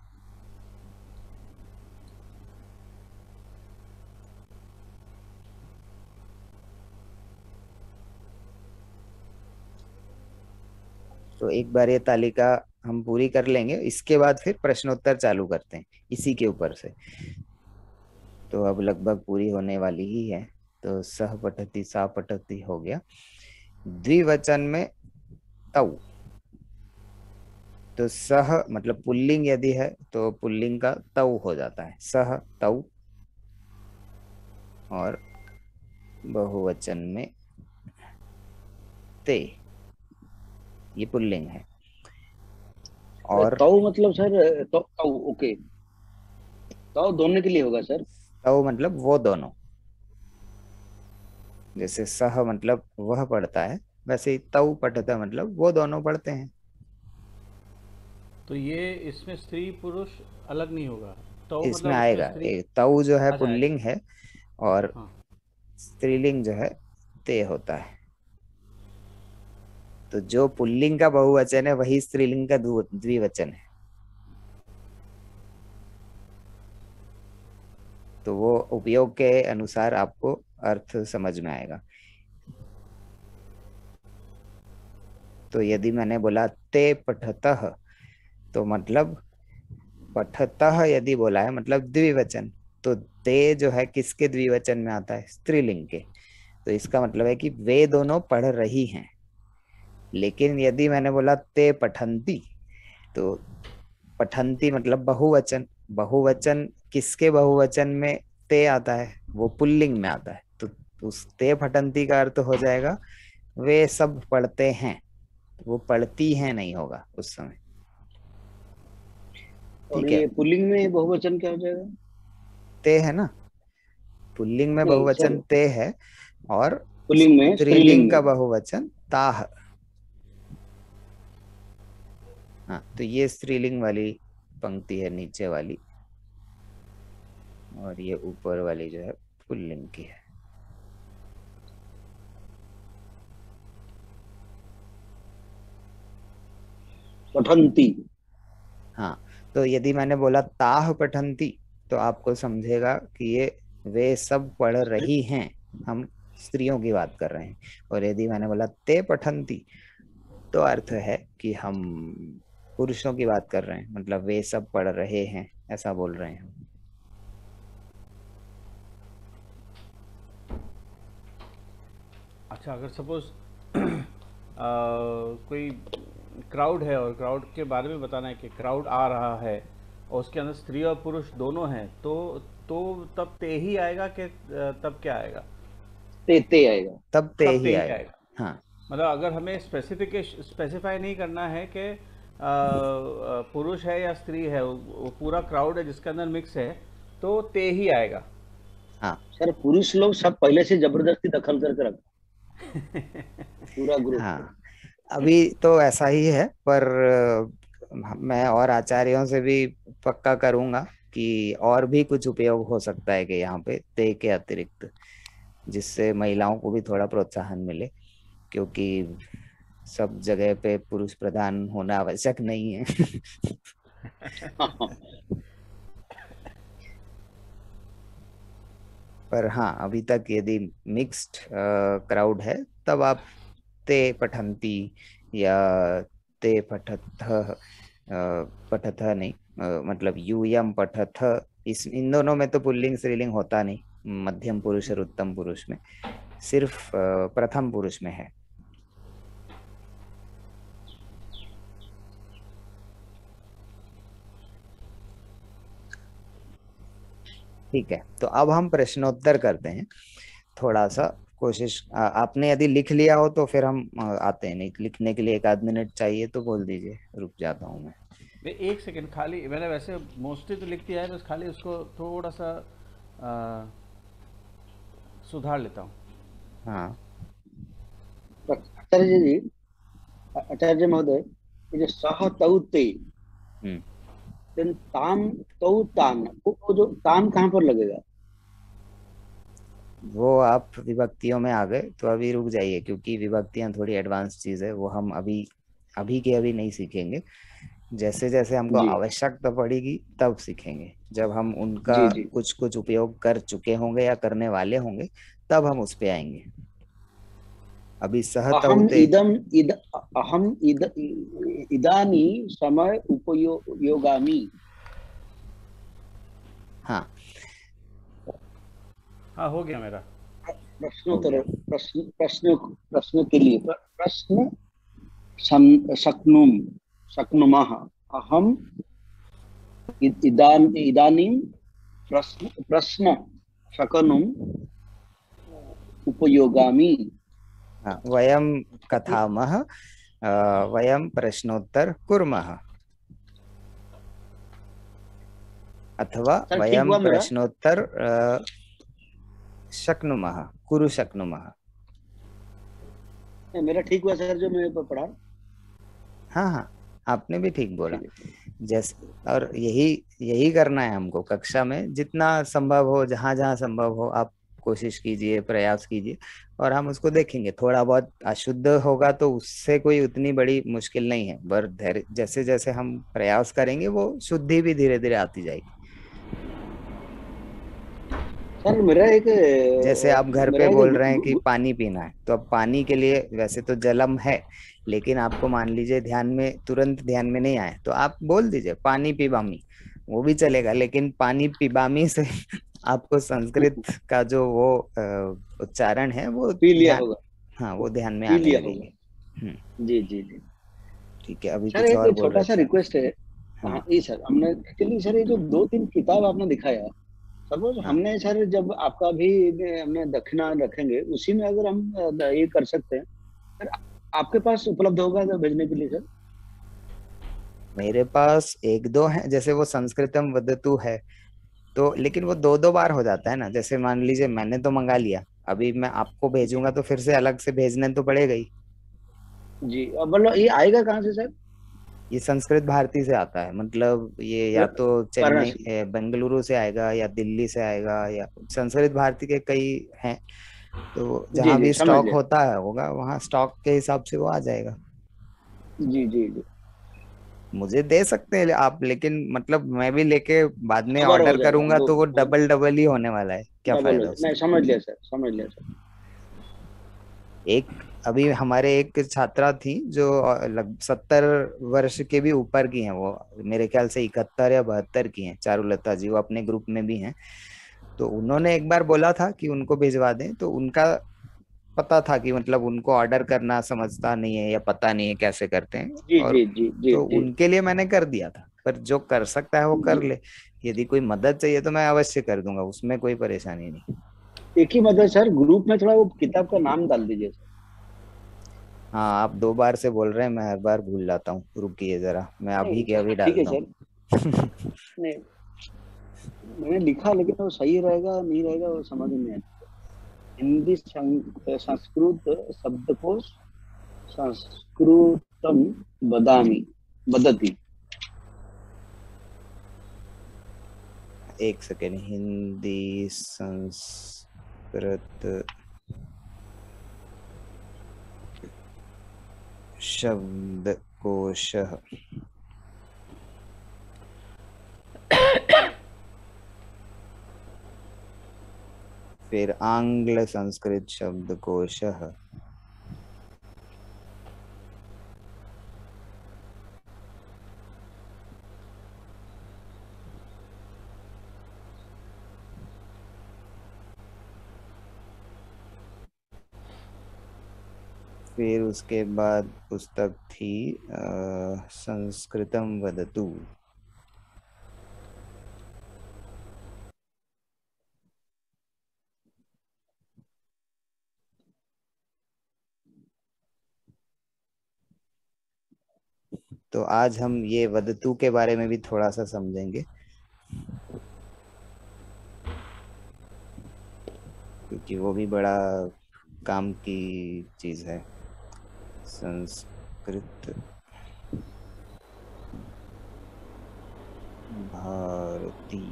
[SPEAKER 3] तो एक बार ये तालिका हम पूरी कर लेंगे, इसके बाद फिर प्रश्नोत्तर चालू करते हैं इसी के ऊपर से। तो अब लगभग पूरी होने वाली ही है। तो सह पठति, सा पठति हो गया। द्विवचन में तौ, तो सह मतलब पुल्लिंग यदि है तो पुल्लिंग का तौ हो जाता है, सह तौ। और बहुवचन में ते, ये पुल्लिंग है। और
[SPEAKER 1] तौ मतलब सर, तो तौ ओके। तौ दोनों के लिए होगा सर।
[SPEAKER 3] तौ मतलब वो दोनों। जैसे सह मतलब वह पढ़ता है, वैसे ही तौ पढ़ता मतलब वो दोनों पढ़ते हैं।
[SPEAKER 2] तो ये इसमें स्त्री पुरुष अलग नहीं होगा? तो
[SPEAKER 3] इसमें
[SPEAKER 2] मतलब उसमें
[SPEAKER 3] आएगा,
[SPEAKER 2] स्त्री।
[SPEAKER 3] एक तौ जो है
[SPEAKER 2] अच्छा आएगा।
[SPEAKER 3] पुल्लिंग है और
[SPEAKER 2] हाँ।
[SPEAKER 3] स्त्रीलिंग जो है ते होता है। तो जो पुल्लिंग का बहुवचन है वही स्त्रीलिंग का द्विवचन है। तो वो उपयोग के अनुसार आपको अर्थ समझ में आएगा। तो यदि मैंने बोला ते पठतः, तो मतलब पठतः यदि बोला है मतलब द्विवचन, तो ते जो है किसके द्विवचन में आता है? स्त्रीलिंग के। तो इसका मतलब है कि वे दोनों पढ़ रही हैं। लेकिन यदि मैंने बोला ते पठंती, तो पठंती मतलब बहुवचन। बहुवचन किसके बहुवचन में ते आता है? वो पुल्लिंग में आता है। तो उस ते पठंती का अर्थ हो जाएगा वे सब पढ़ते हैं। वो पढ़ती हैं नहीं होगा उस समय।
[SPEAKER 1] और
[SPEAKER 3] ठीक है,
[SPEAKER 1] ये पुल्लिंग में बहुवचन क्या हो जाएगा?
[SPEAKER 3] ते है ना, पुल्लिंग में
[SPEAKER 1] नहीं सर,
[SPEAKER 3] बहुवचन ते है, और
[SPEAKER 1] पुल्लिंग में, स्त्रीलिंग
[SPEAKER 3] स्त्रीलिंग का
[SPEAKER 1] में।
[SPEAKER 3] बहुवचन ताह। हाँ, तो ये स्त्रीलिंग वाली पंक्ति है नीचे वाली, और ये ऊपर वाली जो है पुल्लिंग की है।
[SPEAKER 1] पठंती।
[SPEAKER 3] हाँ, तो यदि मैंने बोला ताह पठंती, तो आपको समझेगा कि ये वे सब पढ़ रही हैं, हम स्त्रियों की बात कर रहे हैं। और यदि मैंने बोला ते पठंती, तो अर्थ है कि हम पुरुषों की बात कर रहे हैं, मतलब वे सब पढ़ रहे हैं, ऐसा बोल रहे हैं हम।
[SPEAKER 2] अच्छा, अगर सपोज कोई क्राउड है और क्राउड के बारे में बताना है कि क्राउड आ रहा है और उसके अंदर स्त्री और पुरुष दोनों हैं, तो तब ते ही आएगा कि तब क्या आएगा?
[SPEAKER 1] ते आएगा।
[SPEAKER 3] तब ते
[SPEAKER 2] तब
[SPEAKER 3] ही
[SPEAKER 2] ते ही
[SPEAKER 3] आएगा।
[SPEAKER 2] आएगा।
[SPEAKER 3] हाँ
[SPEAKER 2] मतलब अगर हमें स्पेसिफाई नहीं करना है कि पुरुष है या स्त्री है, वो पूरा क्राउड है जिसके अंदर मिक्स है, तो ते ही आएगा।
[SPEAKER 3] हाँ
[SPEAKER 1] सर पुरुष लोग सब पहले से जबरदस्ती दखल करके रखते पूरा ग्रुप को।
[SPEAKER 3] हाँ, अभी तो ऐसा ही है, पर मैं और आचार्यों से भी पक्का करूंगा कि और भी कुछ उपयोग हो सकता है कि यहाँ पे ते के अतिरिक्त, जिससे महिलाओं को भी थोड़ा प्रोत्साहन मिले, क्योंकि सब जगह पे पुरुष प्रधान होना आवश्यक नहीं है। पर हाँ, अभी तक यदि मिक्स्ड क्राउड है, तब आप ते पठंती या ते पठथ, पठथ नहीं, मतलब यूयम पठथ, इस इन दोनों में तो पुल्लिंग स्त्रीलिंग होता नहीं, मध्यम पुरुष और उत्तम पुरुष में, सिर्फ प्रथम पुरुष में है। ठीक है, तो अब हम प्रश्नोत्तर करते हैं। थोड़ा सा कोशिश, आपने यदि लिख लिया हो तो फिर हम आते हैं, नहीं लिखने के लिए 1 आध मिनट चाहिए तो बोल दीजिए, रुक जाता हूँ मैं।
[SPEAKER 2] मैं एक सेकंड, खाली मैंने वैसे मोस्टली तो लिख दिया है, बस खाली उसको थोड़ा सा अ, सुधार लेता हूँ।
[SPEAKER 3] हाँ
[SPEAKER 1] आचार्य जी, आचार्य महोदय, ये जो सह तौ ते,
[SPEAKER 3] हम्म
[SPEAKER 1] then ताम तौ तान, वो जो ताम कहाँ पर लगेगा?
[SPEAKER 3] वो आप विभक्तियों में आ गए तो अभी रुक जाइए, क्योंकि विभक्तियां थोड़ी एडवांस चीज है, वो हम अभी अभी के अभी नहीं सीखेंगे। जैसे जैसे हमको
[SPEAKER 1] जी
[SPEAKER 3] आवश्यकता पड़ेगी तब सीखेंगे, जब हम उनका
[SPEAKER 1] जी जी।
[SPEAKER 3] कुछ कुछ उपयोग कर चुके होंगे या करने वाले होंगे, तब हम उस पे आएंगे। अभी
[SPEAKER 1] अहम
[SPEAKER 3] सहतौते।
[SPEAKER 1] इदम इद अहम इद इदानी समय उपयोगामी।
[SPEAKER 3] हाँ,
[SPEAKER 2] हाँ, हो गया मेरा।
[SPEAKER 3] हो
[SPEAKER 1] प्रश्नोत्तर,
[SPEAKER 3] गया।
[SPEAKER 1] प्रश्न प्रश्न प्रश्न के लिए प्रश्न शक्नुम शक्नुमः। अहम इदानीं प्रश्न प्रश्न शक्नुम उपयोगामी।
[SPEAKER 3] हाँ, वयम कथामः, वयम प्रश्नोत्तर कुर्मः, अथवा
[SPEAKER 1] सर ठीक
[SPEAKER 3] वयम
[SPEAKER 1] हुआ मेरा?
[SPEAKER 3] प्रश्नोत्तर शक्नुमः, कुरु शक्नुमः।
[SPEAKER 1] मेरा ठीक हुआ सर जो मैं पढ़ा?
[SPEAKER 3] हाँ हाँ, आपने भी ठीक बोला।
[SPEAKER 1] ठीक है।
[SPEAKER 3] जैसे, और यही यही करना है हमको कक्षा में, जितना संभव हो, जहां जहां संभव हो, आप कोशिश कीजिए, प्रयास कीजिए, और हम उसको देखेंगे। थोड़ा बहुत अशुद्ध होगा तो उससे कोई उतनी बड़ी मुश्किल नहीं है, पर धैर्य, जैसे जैसे हम प्रयास करेंगे वो शुद्धि भी धीरे धीरे आती जाएगी।
[SPEAKER 1] सर मेरा एक
[SPEAKER 3] जैसे आप घर पे
[SPEAKER 1] मेरा एक
[SPEAKER 3] बोल रहे हैं कि पानी पीना है, तो अब पानी के लिए वैसे तो जलम है, लेकिन आपको मान लीजिए ध्यान में तुरंत ध्यान में नहीं आए तो आप बोल दीजिए पानी पिबामी, वो भी चलेगा। लेकिन पानी पिबामी से आपको संस्कृत का जो वो उच्चारण है वो
[SPEAKER 1] पी लिया
[SPEAKER 3] ध्यान,
[SPEAKER 1] होगा,
[SPEAKER 3] हाँ वो ध्यान में
[SPEAKER 1] पी
[SPEAKER 3] आने
[SPEAKER 1] लिया
[SPEAKER 3] लगेगी।
[SPEAKER 1] होगा।
[SPEAKER 3] हम्म।
[SPEAKER 1] जी जी जी।
[SPEAKER 3] ठीक है, अभी
[SPEAKER 1] सर
[SPEAKER 3] कुछ
[SPEAKER 1] एक
[SPEAKER 3] और बोल
[SPEAKER 1] छोटा
[SPEAKER 3] रहे
[SPEAKER 1] सा
[SPEAKER 3] थे आप।
[SPEAKER 1] रिक्वेस्ट है। हाँ
[SPEAKER 3] हाँ
[SPEAKER 1] जी सर, हमने एक्चुअली सर ये जो दो तीन किताब आपने दिखाया, सपोज
[SPEAKER 3] हाँ।
[SPEAKER 1] हमने सर जब आपका भी हमने दक्षिणा रखेंगे उसी में अगर हम ये कर सकते हैं सर, आपके पास उपलब्ध होगा अगर भेजने के लिए सर?
[SPEAKER 3] मेरे पास एक दो है, जैसे वो संस्कृतम वदतु है, तो लेकिन वो दो दो बार हो जाता है ना। जैसे मान लीजिए मैंने तो मंगा लिया, अभी मैं आपको
[SPEAKER 1] जी
[SPEAKER 3] भेजूंगा तो फिर से अलग से भेजने तो पड़ेगा ही।
[SPEAKER 1] जी। अब मतलब ये आएगा कहाँ से सर?
[SPEAKER 3] ये संस्कृत भारती से आता है, मतलब ये या तो चेन्नई
[SPEAKER 1] वाराणसी।
[SPEAKER 3] बेंगलुरु से आएगा या दिल्ली से आएगा, या संस्कृत भारती के कई हैं, तो
[SPEAKER 1] जी
[SPEAKER 3] जहां
[SPEAKER 1] जी
[SPEAKER 3] भी
[SPEAKER 1] समझ
[SPEAKER 3] स्टॉक
[SPEAKER 1] लिया।
[SPEAKER 3] होता है होगा वहां स्टॉक के हिसाब से वो आ जाएगा।
[SPEAKER 1] जी जी जी।
[SPEAKER 3] मुझे दे सकते हैं आप, लेकिन मतलब मैं भी लेके बाद में
[SPEAKER 1] कवर हो
[SPEAKER 3] ऑर्डर
[SPEAKER 1] जाएगा
[SPEAKER 3] करूंगा
[SPEAKER 1] दो।
[SPEAKER 3] तो वो
[SPEAKER 1] हाँ,
[SPEAKER 3] डबल डबल ही होने वाला है, क्या
[SPEAKER 1] डबल हो
[SPEAKER 3] फायदा
[SPEAKER 1] जाएगा, नहीं
[SPEAKER 3] उसका।
[SPEAKER 1] समझ लिया सर, समझ लिया सर।
[SPEAKER 3] एक अभी हमारे एक छात्रा थी जो लग 70 वर्ष के भी ऊपर की हैं, वो मेरे ख्याल से 71 या 72 की हैं, चारुलता जी, वो अपने ग्रुप में भी हैं। तो उन्होंने एक बार बोला था कि उनको भिजवा दें, तो उनका पता था कि मतलब उनको ऑर्डर करना समझता नहीं है या पता नहीं है कैसे करते हैं,
[SPEAKER 1] जी
[SPEAKER 3] और
[SPEAKER 1] जी जी जी
[SPEAKER 3] तो
[SPEAKER 1] जी
[SPEAKER 3] उनके लिए मैंने कर दिया था। पर जो कर सकता है वो कर
[SPEAKER 1] जी।
[SPEAKER 3] ले, यदि कोई मदद चाहिए तो मैं अवश्य कर दूंगा, उसमें कोई परेशानी नहीं।
[SPEAKER 1] एक ही मतलब सर ग्रुप में थोड़ा वो किताब का नाम डाल दीजिए सर।
[SPEAKER 3] हाँ, आप दो बार से बोल रहे हैं, मैं हर बार भूल जाता हूँ, रुकिए जरा, मैं अभी
[SPEAKER 1] नहीं
[SPEAKER 3] के अभी
[SPEAKER 1] ठीक है
[SPEAKER 3] डालता
[SPEAKER 1] सर।
[SPEAKER 3] हूँ।
[SPEAKER 1] नहीं, मैंने लिखा लेकिन वो सही रहेगा नहीं रहेगा वो समझ में नहीं आता। हिंदी संस्कृत शब्दकोश संस्कृतम बदामी बदती।
[SPEAKER 3] एक सेकेंड, हिंदी संस्कृत शब्दकोश, फिर आंग्ल संस्कृत शब्दकोश, फिर उसके बाद पुस्तक थी संस्कृतम वदतु। तो आज हम ये वदतु के बारे में भी थोड़ा सा समझेंगे, क्योंकि वो भी बड़ा काम की चीज है, संस्कृत भारती।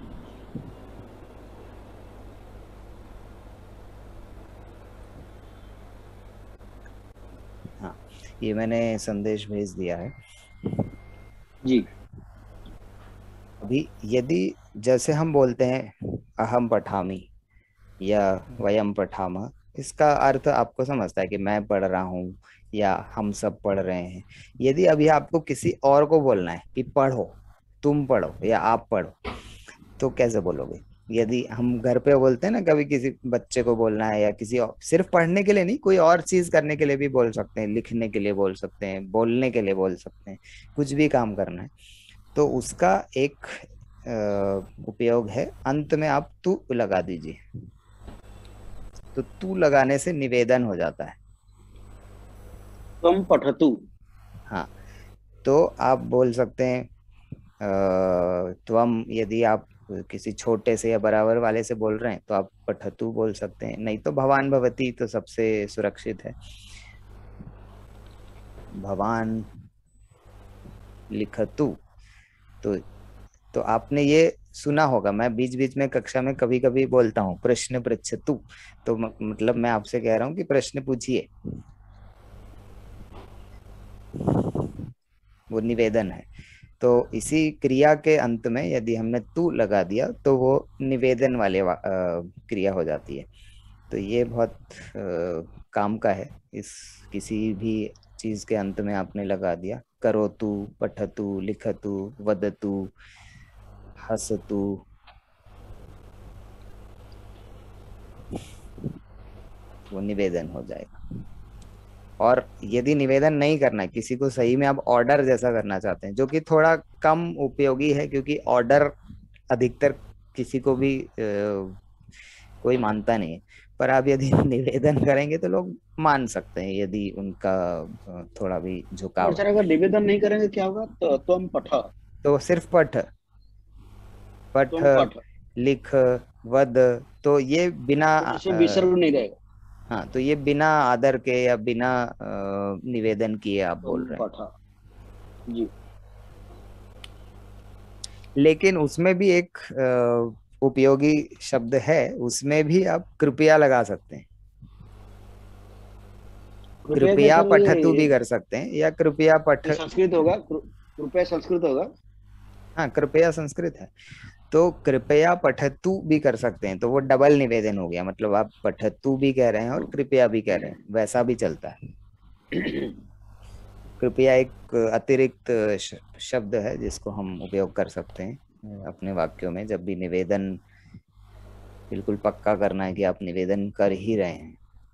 [SPEAKER 3] हाँ, ये मैंने संदेश भेज दिया है।
[SPEAKER 1] जी
[SPEAKER 3] अभी यदि जैसे हम बोलते हैं अहम पठामी या वयम पठामः, इसका अर्थ आपको समझता है कि मैं पढ़ रहा हूँ या हम सब पढ़ रहे हैं। यदि अभी आपको किसी और को बोलना है कि पढ़ो, तुम पढ़ो या आप पढ़ो, तो कैसे बोलोगे? यदि हम घर पे बोलते हैं ना, कभी किसी बच्चे को बोलना है या किसी और, सिर्फ पढ़ने के लिए नहीं, कोई और चीज करने के लिए भी बोल सकते हैं, लिखने के लिए बोल सकते हैं, बोलने के लिए बोल सकते हैं, कुछ भी काम करना है तो उसका एक उपयोग है, अंत में आप तू लगा दीजिए, तो तू लगाने से निवेदन हो जाता है।
[SPEAKER 1] तुम पठतु।
[SPEAKER 3] हाँ, तो आप बोल सकते हैं त्वम, यदि आप किसी छोटे से या बराबर वाले से बोल रहे हैं तो आप पठतु बोल सकते हैं, नहीं तो भवान भवती तो सबसे सुरक्षित है, भवान लिखतु। तो तो आपने ये सुना होगा, मैं बीच बीच में कक्षा में कभी कभी बोलता हूँ प्रश्न पृच्छतु, तो मतलब मैं आपसे कह रहा हूँ कि प्रश्न पूछिए, वो निवेदन है। तो इसी क्रिया के अंत में यदि हमने तू लगा दिया तो वो निवेदन वाले क्रिया हो जाती है। तो ये बहुत काम का है। इस किसी भी चीज के अंत में आपने लगा दिया, करोतु, पठतु, लिखतु, वदतु, हसतु, वो निवेदन हो जाएगा। और यदि निवेदन नहीं करना है, किसी को सही में आप ऑर्डर जैसा करना चाहते हैं, जो कि थोड़ा कम उपयोगी है, क्योंकि ऑर्डर अधिकतर किसी को भी कोई मानता नहीं है। पर आप यदि निवेदन करेंगे तो लोग मान सकते हैं, यदि उनका थोड़ा भी झुकाव
[SPEAKER 1] और
[SPEAKER 3] है।
[SPEAKER 1] सर अगर निवेदन नहीं करेंगे क्या होगा? तो तुम पठ,
[SPEAKER 3] तो सिर्फ पठ, पठ,
[SPEAKER 1] तुम पठ,
[SPEAKER 3] लिख, वद, तो ये बिना
[SPEAKER 1] तो इसमें विसर्ग नहीं रहेगा।
[SPEAKER 3] हाँ, तो ये बिना आदर के या बिना निवेदन किए आप बोल
[SPEAKER 1] तुम
[SPEAKER 3] रहे हैं।
[SPEAKER 1] पठ जी।
[SPEAKER 3] लेकिन उसमें भी एक उपयोगी शब्द है, उसमें भी आप कृपया लगा सकते हैं।
[SPEAKER 1] कृपया क्या
[SPEAKER 3] कृपया
[SPEAKER 1] सर?
[SPEAKER 3] पठतु भी कर सकते हैं, या कृपया पठ।
[SPEAKER 1] ये संस्कृत होगा? कृपया संस्कृत होगा?
[SPEAKER 3] हाँ, कृपया संस्कृत है। तो कृपया पठतु भी कर सकते हैं, तो वो डबल निवेदन हो गया। मतलब आप पठतु भी कह रहे हैं और कृपया भी कह रहे हैं, वैसा भी चलता है। कृपया एक अतिरिक्त शब्द है जिसको हम उपयोग कर सकते हैं अपने वाक्यों में, जब भी निवेदन बिल्कुल पक्का करना है कि आप निवेदन कर ही रहे हैं।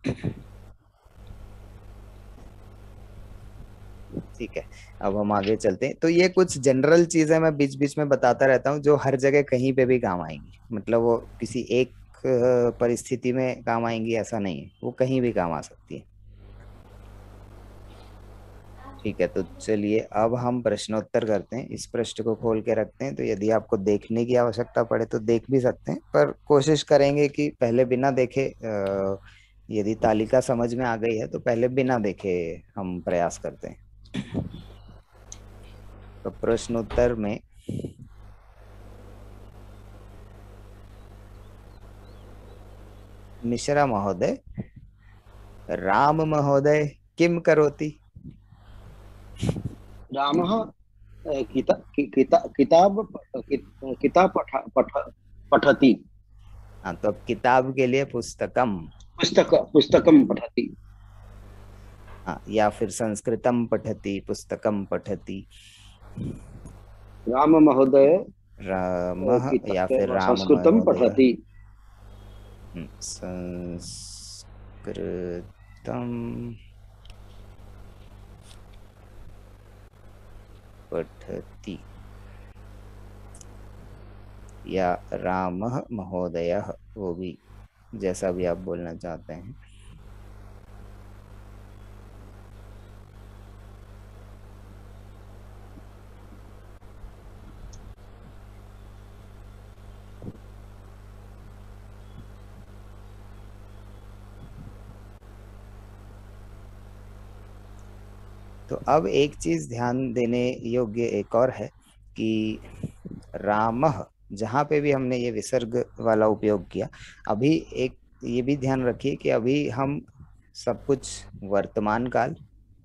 [SPEAKER 3] ठीक है, अब हम आगे चलते हैं। तो ये कुछ जनरल चीजें मैं बीच बीच में बताता रहता हूँ, जो हर जगह कहीं पे भी काम आएंगी। मतलब वो किसी एक परिस्थिति में काम आएंगी ऐसा नहीं है, वो कहीं भी काम आ सकती है। ठीक है, तो चलिए अब हम प्रश्नोत्तर करते हैं। इस पृष्ठ को खोल के रखते हैं, तो यदि आपको देखने की आवश्यकता पड़े तो देख भी सकते हैं, पर कोशिश करेंगे कि पहले बिना देखे, यदि तालिका समझ में आ गई है तो पहले बिना देखे हम प्रयास करते हैं। तो प्रश्नोत्तर में मिश्रा महोदय, राम महोदय किम करोति?
[SPEAKER 1] रामः किताब पठति।
[SPEAKER 3] हाँ, तो अब किताब के लिए पुस्तकम।
[SPEAKER 1] पुस्तकम पठति।
[SPEAKER 3] हाँ, या फिर संस्कृतम पठति, पुस्तकम पठति।
[SPEAKER 1] राम महोदय
[SPEAKER 3] रामः या फिर राम
[SPEAKER 1] संस्कृतम
[SPEAKER 3] महोदय।
[SPEAKER 1] पठति।
[SPEAKER 3] संस्कृतम पठति, या रामः महोदयः, वो भी जैसा भी आप बोलना चाहते हैं। तो अब एक चीज ध्यान देने योग्य एक और है कि रामः, जहाँ पे भी हमने ये विसर्ग वाला उपयोग किया, अभी एक ये भी ध्यान रखिए कि अभी हम सब कुछ वर्तमान काल,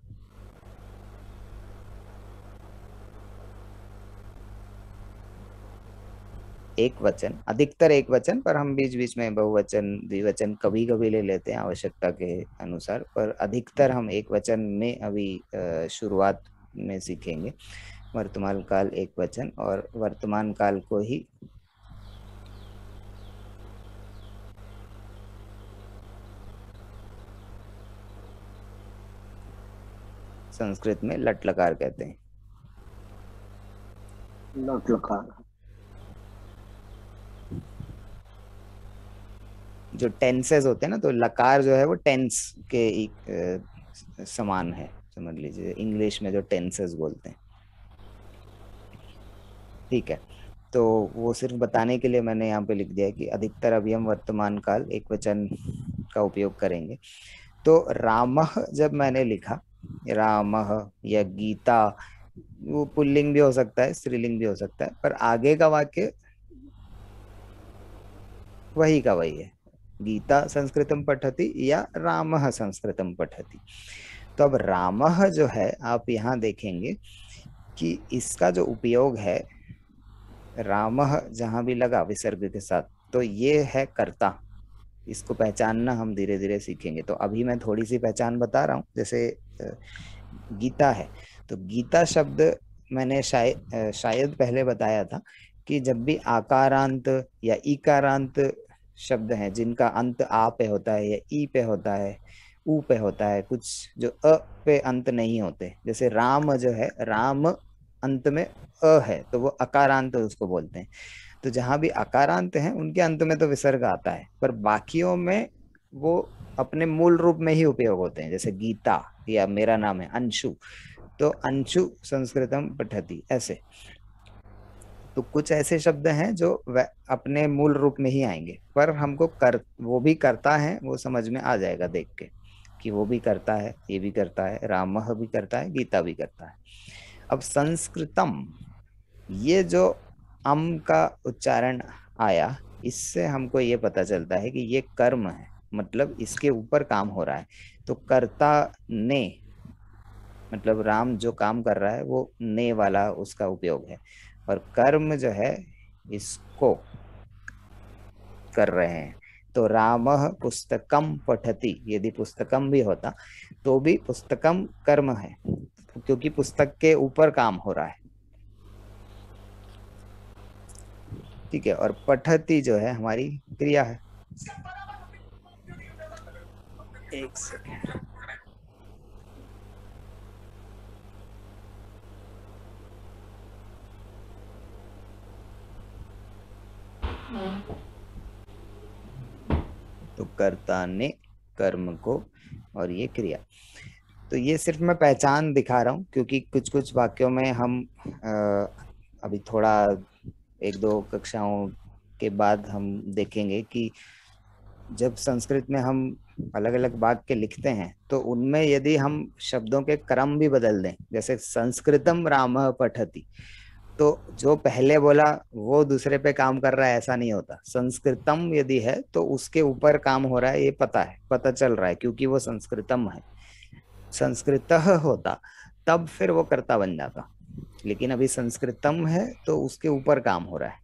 [SPEAKER 3] एक वचन, अधिकतर एक वचन, पर हम बीच बीच में बहुवचन द्विवचन कभी कभी ले लेते हैं आवश्यकता के अनुसार, पर अधिकतर हम एक वचन में अभी शुरुआत में सीखेंगे। वर्तमान काल एक वचन, और वर्तमान काल को ही संस्कृत में लट लकार कहते हैं।
[SPEAKER 1] लट लकार,
[SPEAKER 3] जो टेंसेस होते हैं ना, तो लकार जो है वो टेंस के एक समान है, समझ लीजिए, इंग्लिश में जो टेंसेस बोलते हैं। ठीक है, तो वो सिर्फ बताने के लिए मैंने यहाँ पे लिख दिया है कि अधिकतर अभी हम वर्तमान काल एक वचन का उपयोग करेंगे। तो रामः जब मैंने लिखा, रामः या गीता, वो पुल्लिंग भी हो सकता है, स्त्रीलिंग भी हो सकता है, पर आगे का वाक्य वही का वही है, गीता संस्कृतम पठति या रामः संस्कृतम पठति। तो अब रामः जो है, आप यहाँ देखेंगे कि इसका जो उपयोग है, रामः जहां भी लगा विसर्ग के साथ, तो ये है कर्ता। इसको पहचानना हम धीरे धीरे सीखेंगे। तो अभी मैं थोड़ी सी पहचान बता रहा हूँ। जैसे गीता है, तो गीता शब्द मैंने शायद पहले बताया था कि जब भी आकारांत या इकारांत शब्द हैं जिनका अंत आ पे होता है या ई पे होता है, ऊ पे होता है, कुछ जो अ पे अंत नहीं होते, जैसे राम जो है, राम अंत में अ है तो वो अकारांत उसको बोलते हैं। तो जहां भी अकारांत हैं उनके अंत में तो विसर्ग आता है, पर बाकियों में वो अपने मूल रूप में ही उपयोग होते हैं। जैसे गीता, या मेरा नाम है अंशु, तो अंशु संस्कृतम पठति, ऐसे। तो कुछ ऐसे शब्द हैं जो अपने मूल रूप में ही आएंगे, पर हमको वो भी करता है, वो समझ में आ जाएगा देख के कि वो भी करता है, ये भी करता है, रामः भी करता है, गीता भी करता है। अब संस्कृतम, ये जो अम का उच्चारण आया, इससे हमको ये पता चलता है कि ये कर्म है, मतलब इसके ऊपर काम हो रहा है। तो कर्ता ने, मतलब राम जो काम कर रहा है वो ने वाला उसका उपयोग है, और कर्म जो है इसको कर रहे हैं। तो रामः पुस्तकम पठति, यदि पुस्तकम भी होता तो भी पुस्तकम कर्म है, क्योंकि पुस्तक के ऊपर काम हो रहा है। ठीक है, और पठति जो है हमारी क्रिया है। एक सेकेंड। तो कर्ता ने कर्म को, और ये क्रिया। तो ये सिर्फ मैं पहचान दिखा रहा हूँ, क्योंकि कुछ कुछ वाक्यों में हम अभी थोड़ा 1-2 कक्षाओं के बाद हम देखेंगे कि जब संस्कृत में हम अलग अलग वाक्य लिखते हैं तो उनमें यदि हम शब्दों के क्रम भी बदल दें, जैसे संस्कृतम रामः पठति, तो जो पहले बोला वो दूसरे पे काम कर रहा है, ऐसा नहीं होता। संस्कृतम यदि है तो उसके ऊपर काम हो रहा है, ये पता चल रहा है, क्योंकि वो संस्कृतम है। संस्कृतः होता तब फिर वो कर्ता बन जाता, लेकिन अभी संस्कृतम है तो उसके ऊपर काम हो रहा है।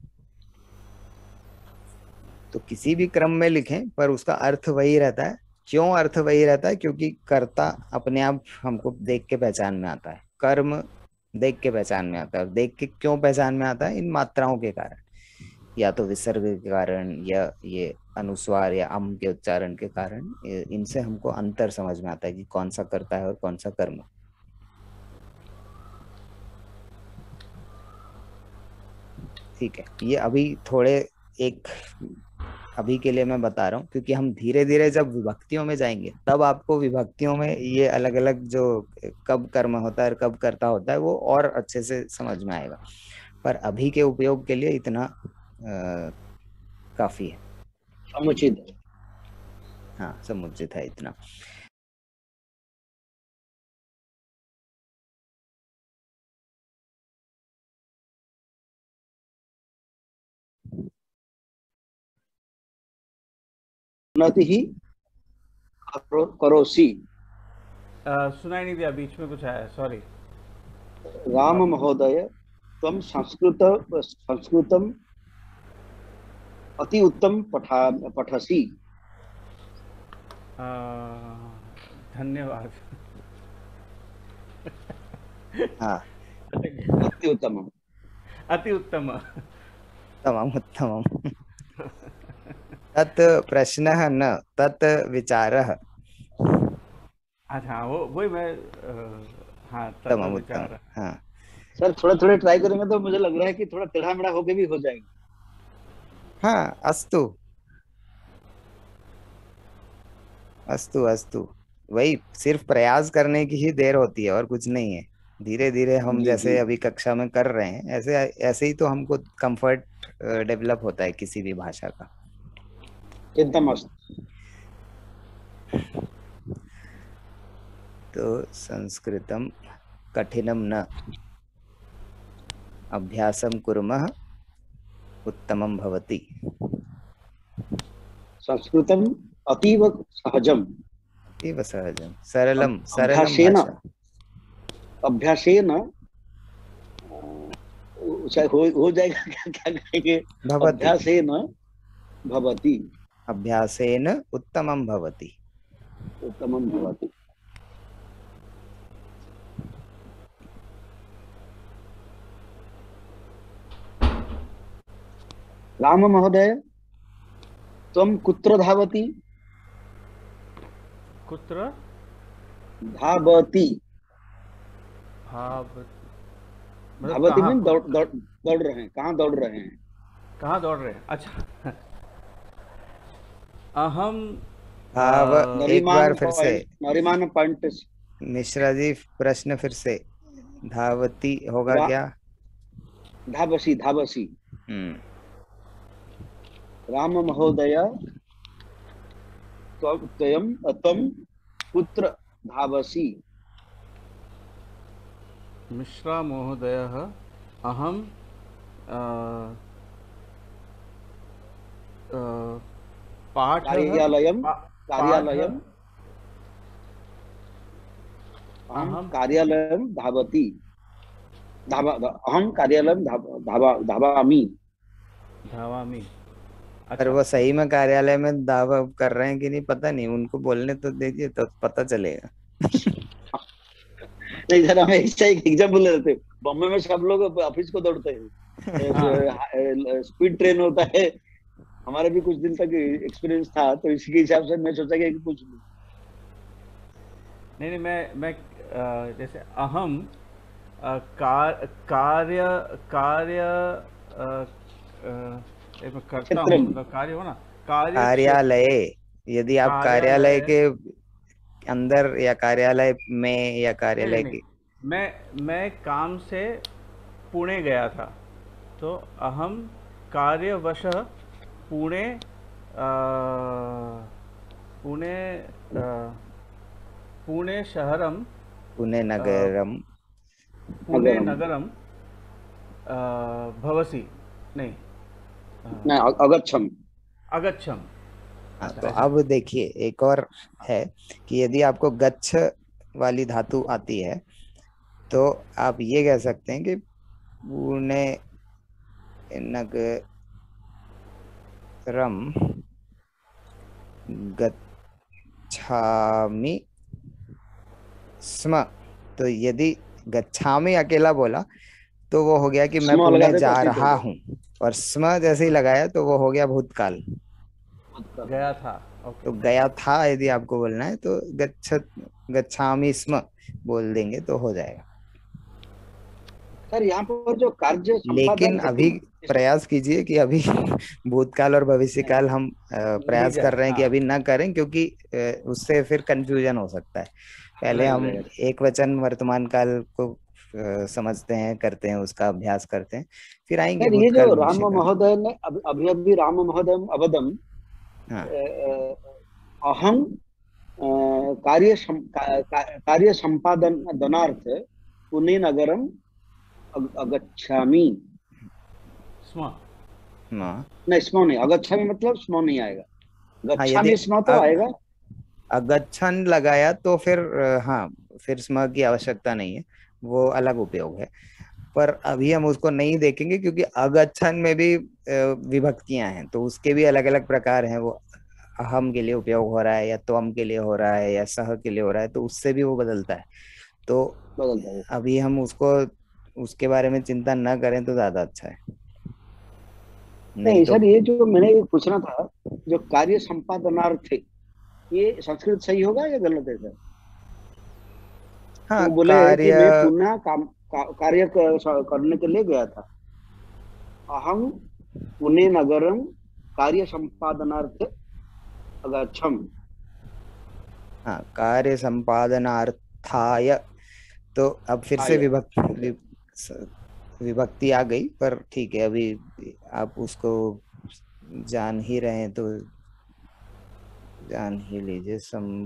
[SPEAKER 3] तो किसी भी क्रम में लिखें पर उसका अर्थ वही रहता है। क्यों अर्थ वही रहता है? क्योंकि कर्ता अपने आप हमको देख के पहचान में आता है, कर्म देख के पहचान में आता है। देख के क्यों पहचान में आता है? इन मात्राओं के कारण, या तो विसर्ग के कारण, या ये अनुस्वार या अम के उच्चारण के कारण। इनसे हमको अंतर समझ में आता है कि कौन सा कर्ता है और कौन सा कर्म। ठीक है, ये अभी थोड़े अभी के लिए मैं बता रहा हूँ, क्योंकि हम धीरे धीरे जब विभक्तियों में जाएंगे तब आपको विभक्तियों में ये अलग अलग जो कब कर्म होता है और कब कर्ता होता है वो और अच्छे से समझ में आएगा। पर अभी के उपयोग के लिए इतना काफी है,
[SPEAKER 1] समुचित।
[SPEAKER 3] हाँ, समुचित है इतना।
[SPEAKER 1] उन्नति ही करोसी।
[SPEAKER 2] सुनाई नहीं दिया, बीच में कुछ आया, सॉरी।
[SPEAKER 1] राम महोदय, त्वं संस्कृतम अति उत्तम पठसी।
[SPEAKER 2] धन्यवाद।
[SPEAKER 3] हाँ,
[SPEAKER 1] अति उत्तम।
[SPEAKER 2] अति उत्तम।
[SPEAKER 3] उत्तमम। तत् प्रश्नः न तत् विचारः।
[SPEAKER 2] अच्छा, वो वही मैं हाँ, तत्
[SPEAKER 3] उत्तम,
[SPEAKER 2] विचार।
[SPEAKER 3] हाँ
[SPEAKER 1] सर थोड़ा थोड़ा ट्राई करेंगे तो मुझे लग रहा है कि थोड़ा टेढ़ा मेढ़ा होके भी हो जाएगा।
[SPEAKER 3] हाँ, अस्तु अस्तु अस्तु। वही सिर्फ प्रयास करने की ही देर होती है और कुछ नहीं है। धीरे धीरे हम
[SPEAKER 1] जी
[SPEAKER 3] जैसे
[SPEAKER 1] जी,
[SPEAKER 3] अभी कक्षा में कर रहे हैं, ऐसे ऐसे ही तो हमको कंफर्ट डेवलप होता है किसी भी भाषा का।
[SPEAKER 1] एकदम मस्त।
[SPEAKER 3] तो संस्कृतम कठिनम न, अभ्यासम कुर्मः उत्तमम भवति।
[SPEAKER 1] संस्कृतम अतीव सहजम,
[SPEAKER 3] अतीव सहजम, सरलम
[SPEAKER 1] अभ्यासेन
[SPEAKER 3] भाषा।
[SPEAKER 1] अभ्यासेन शायद हो जाएगा। क्या क्या कहेंगे?
[SPEAKER 3] भवति।
[SPEAKER 1] अभ्यासेन भवति,
[SPEAKER 3] अभ्यासेन उत्तमं भवति।
[SPEAKER 1] उत्तमं भवति। राम महोदय, त्वं कुत्र धावति?
[SPEAKER 2] कुत्र
[SPEAKER 1] धावति।
[SPEAKER 2] भाव मतलब
[SPEAKER 1] धावति
[SPEAKER 2] कहाँ
[SPEAKER 1] मीन दौड़ दौड़ दौड़ रहे हैं, कहाँ दौड़ रहे हैं?
[SPEAKER 2] कहाँ दौड़ रहे हैं? अच्छा। अहम
[SPEAKER 3] भाव, एक बार फिर से
[SPEAKER 1] नरीमान पॉइंट।
[SPEAKER 3] मिश्रा जी, प्रश्न फिर से। धावती होगा क्या?
[SPEAKER 1] धावसी, धावसी।
[SPEAKER 3] हम्म।
[SPEAKER 1] राम महोदय, त्वं कुत्र धावसि?
[SPEAKER 2] मिश्रा महोदयः अहं पाठः
[SPEAKER 1] कार्यालयं
[SPEAKER 2] पाठः
[SPEAKER 1] अहं कार्यालयं धावति। अहं कार्यालयं धावामि।
[SPEAKER 2] धावामि।
[SPEAKER 3] पर
[SPEAKER 2] अच्छा,
[SPEAKER 3] वो सही में कार्यालय में दावा कर रहे हैं कि नहीं पता नहीं, उनको बोलने तो दीजिए तो पता चलेगा।
[SPEAKER 1] नहीं सर, हमें ऐसा एक एग्जाम्पल ले लेते हैं। बॉम्बे में सब लोग ऑफिस को दौड़ते हैं,
[SPEAKER 2] हाँ।
[SPEAKER 1] स्पीड ट्रेन होता है। हमारा भी कुछ दिन तक एक्सपीरियंस था, तो इसी के हिसाब से मैं सोचा कि कुछ
[SPEAKER 2] नहीं नहीं, मैं जैसे अहम कार्य कार्य एक मैं करता हूँ,
[SPEAKER 1] क्षेत्रम।
[SPEAKER 2] मतलब कार्य हो ना, कार्य
[SPEAKER 3] कार्यालय, यदि आप कार्यालय
[SPEAKER 2] कार्यालय।
[SPEAKER 3] के अंदर या कार्यालय में या
[SPEAKER 2] नहीं
[SPEAKER 3] कार्यालय
[SPEAKER 2] नहीं,
[SPEAKER 3] के,
[SPEAKER 2] मैं काम से पुणे गया था, तो अहम कार्यवशः पुणे पुणे पुणे शहरम
[SPEAKER 3] पुणे नगरम,
[SPEAKER 2] पुणे नगरम भवसि नहीं
[SPEAKER 1] नहीं, अगच्छम।
[SPEAKER 2] अगच्छम।
[SPEAKER 3] हाँ,
[SPEAKER 2] अच्छा,
[SPEAKER 3] तो
[SPEAKER 2] ऐसा।
[SPEAKER 3] अब देखिए एक और है कि यदि आपको गच्छ वाली धातु आती है तो आप ये कह सकते हैं कि पुणे नगरम गच्छामि स्म। तो यदि गच्छामि अकेला बोला तो वो हो गया कि मैं
[SPEAKER 1] स्म लगा
[SPEAKER 3] पुणे
[SPEAKER 1] दे तो
[SPEAKER 3] जा
[SPEAKER 1] ठीक हो
[SPEAKER 3] रहा
[SPEAKER 1] जाएगा।
[SPEAKER 3] हूँ, और स्म जैसे ही लगाया तो वो हो गया भूतकाल।
[SPEAKER 2] गया था। ओके।
[SPEAKER 3] तो गया था यदि आपको बोलना है तो गच्छामि स्म बोल देंगे तो हो जाएगा।
[SPEAKER 1] सर यहाँ पर जो कार्य
[SPEAKER 3] लेकिन
[SPEAKER 1] संपादन है
[SPEAKER 3] अभी प्रयास कीजिए कि अभी भूतकाल और भविष्यकाल हम
[SPEAKER 2] नहीं
[SPEAKER 3] प्रयास कर
[SPEAKER 2] जाए,
[SPEAKER 3] रहे हैं कि
[SPEAKER 2] हाँ।
[SPEAKER 3] अभी ना करें, क्योंकि उससे फिर कंफ्यूजन हो सकता है। पहले
[SPEAKER 1] नहीं
[SPEAKER 3] हम
[SPEAKER 1] जाएगा।
[SPEAKER 3] एक वचन वर्तमान काल को समझते हैं, करते हैं, उसका अभ्यास करते हैं, फिर आएंगे
[SPEAKER 1] सर ये जो
[SPEAKER 3] भूतकाल
[SPEAKER 1] राम
[SPEAKER 3] भविष्यकाल।
[SPEAKER 1] महोदय ने अभी अभी राम महोदय अवदम
[SPEAKER 3] हाँ
[SPEAKER 1] अहम कार्य संपादनार्थ पुणे नगरम अगच्छामि।
[SPEAKER 2] स्म।
[SPEAKER 3] हाँ।
[SPEAKER 1] नहीं, स्मो नहीं, अगच्छामि मतलब स्मो नहीं आएगा।
[SPEAKER 3] हाँ, यदि
[SPEAKER 1] गच्छामि स्मो तो आएगा।
[SPEAKER 3] अगच्छन लगाया तो फिर हाँ, फिर स्म की आवश्यकता नहीं है, वो अलग उपयोग है। पर अभी हम उसको नहीं देखेंगे क्योंकि अगच्छन में भी विभक्तियां हैं, तो उसके भी अलग अलग प्रकार हैं। वो अहम के लिए उपयोग हो रहा है या त्वम के लिए हो रहा है या सह के लिए हो रहा है, तो उससे भी वो बदलता है। तो
[SPEAKER 1] बदलता है।
[SPEAKER 3] अभी हम उसको उसके बारे में चिंता न करें तो ज्यादा अच्छा है, नहीं
[SPEAKER 1] नहीं
[SPEAKER 3] तो।
[SPEAKER 1] सर, ये जो मैंने ये पूछना था, जो कार्य संपादनार्थ, ये संस्कृत सही होगा या गलत है सर?
[SPEAKER 3] हाँ,
[SPEAKER 1] वो बोले कि
[SPEAKER 3] कार्य,
[SPEAKER 1] मैं पुनः कार्य करने के लिए गया था। अहम पुणे नगरम कार्य संपादनार्थ अगच्छम।
[SPEAKER 3] हाँ, कार्य संपादनार्थाय, तो अब फिर से
[SPEAKER 1] आया।
[SPEAKER 3] विभक्ति आ गई, पर ठीक है, अभी आप उसको जान ही रहे हैं तो जान ही लीजिए।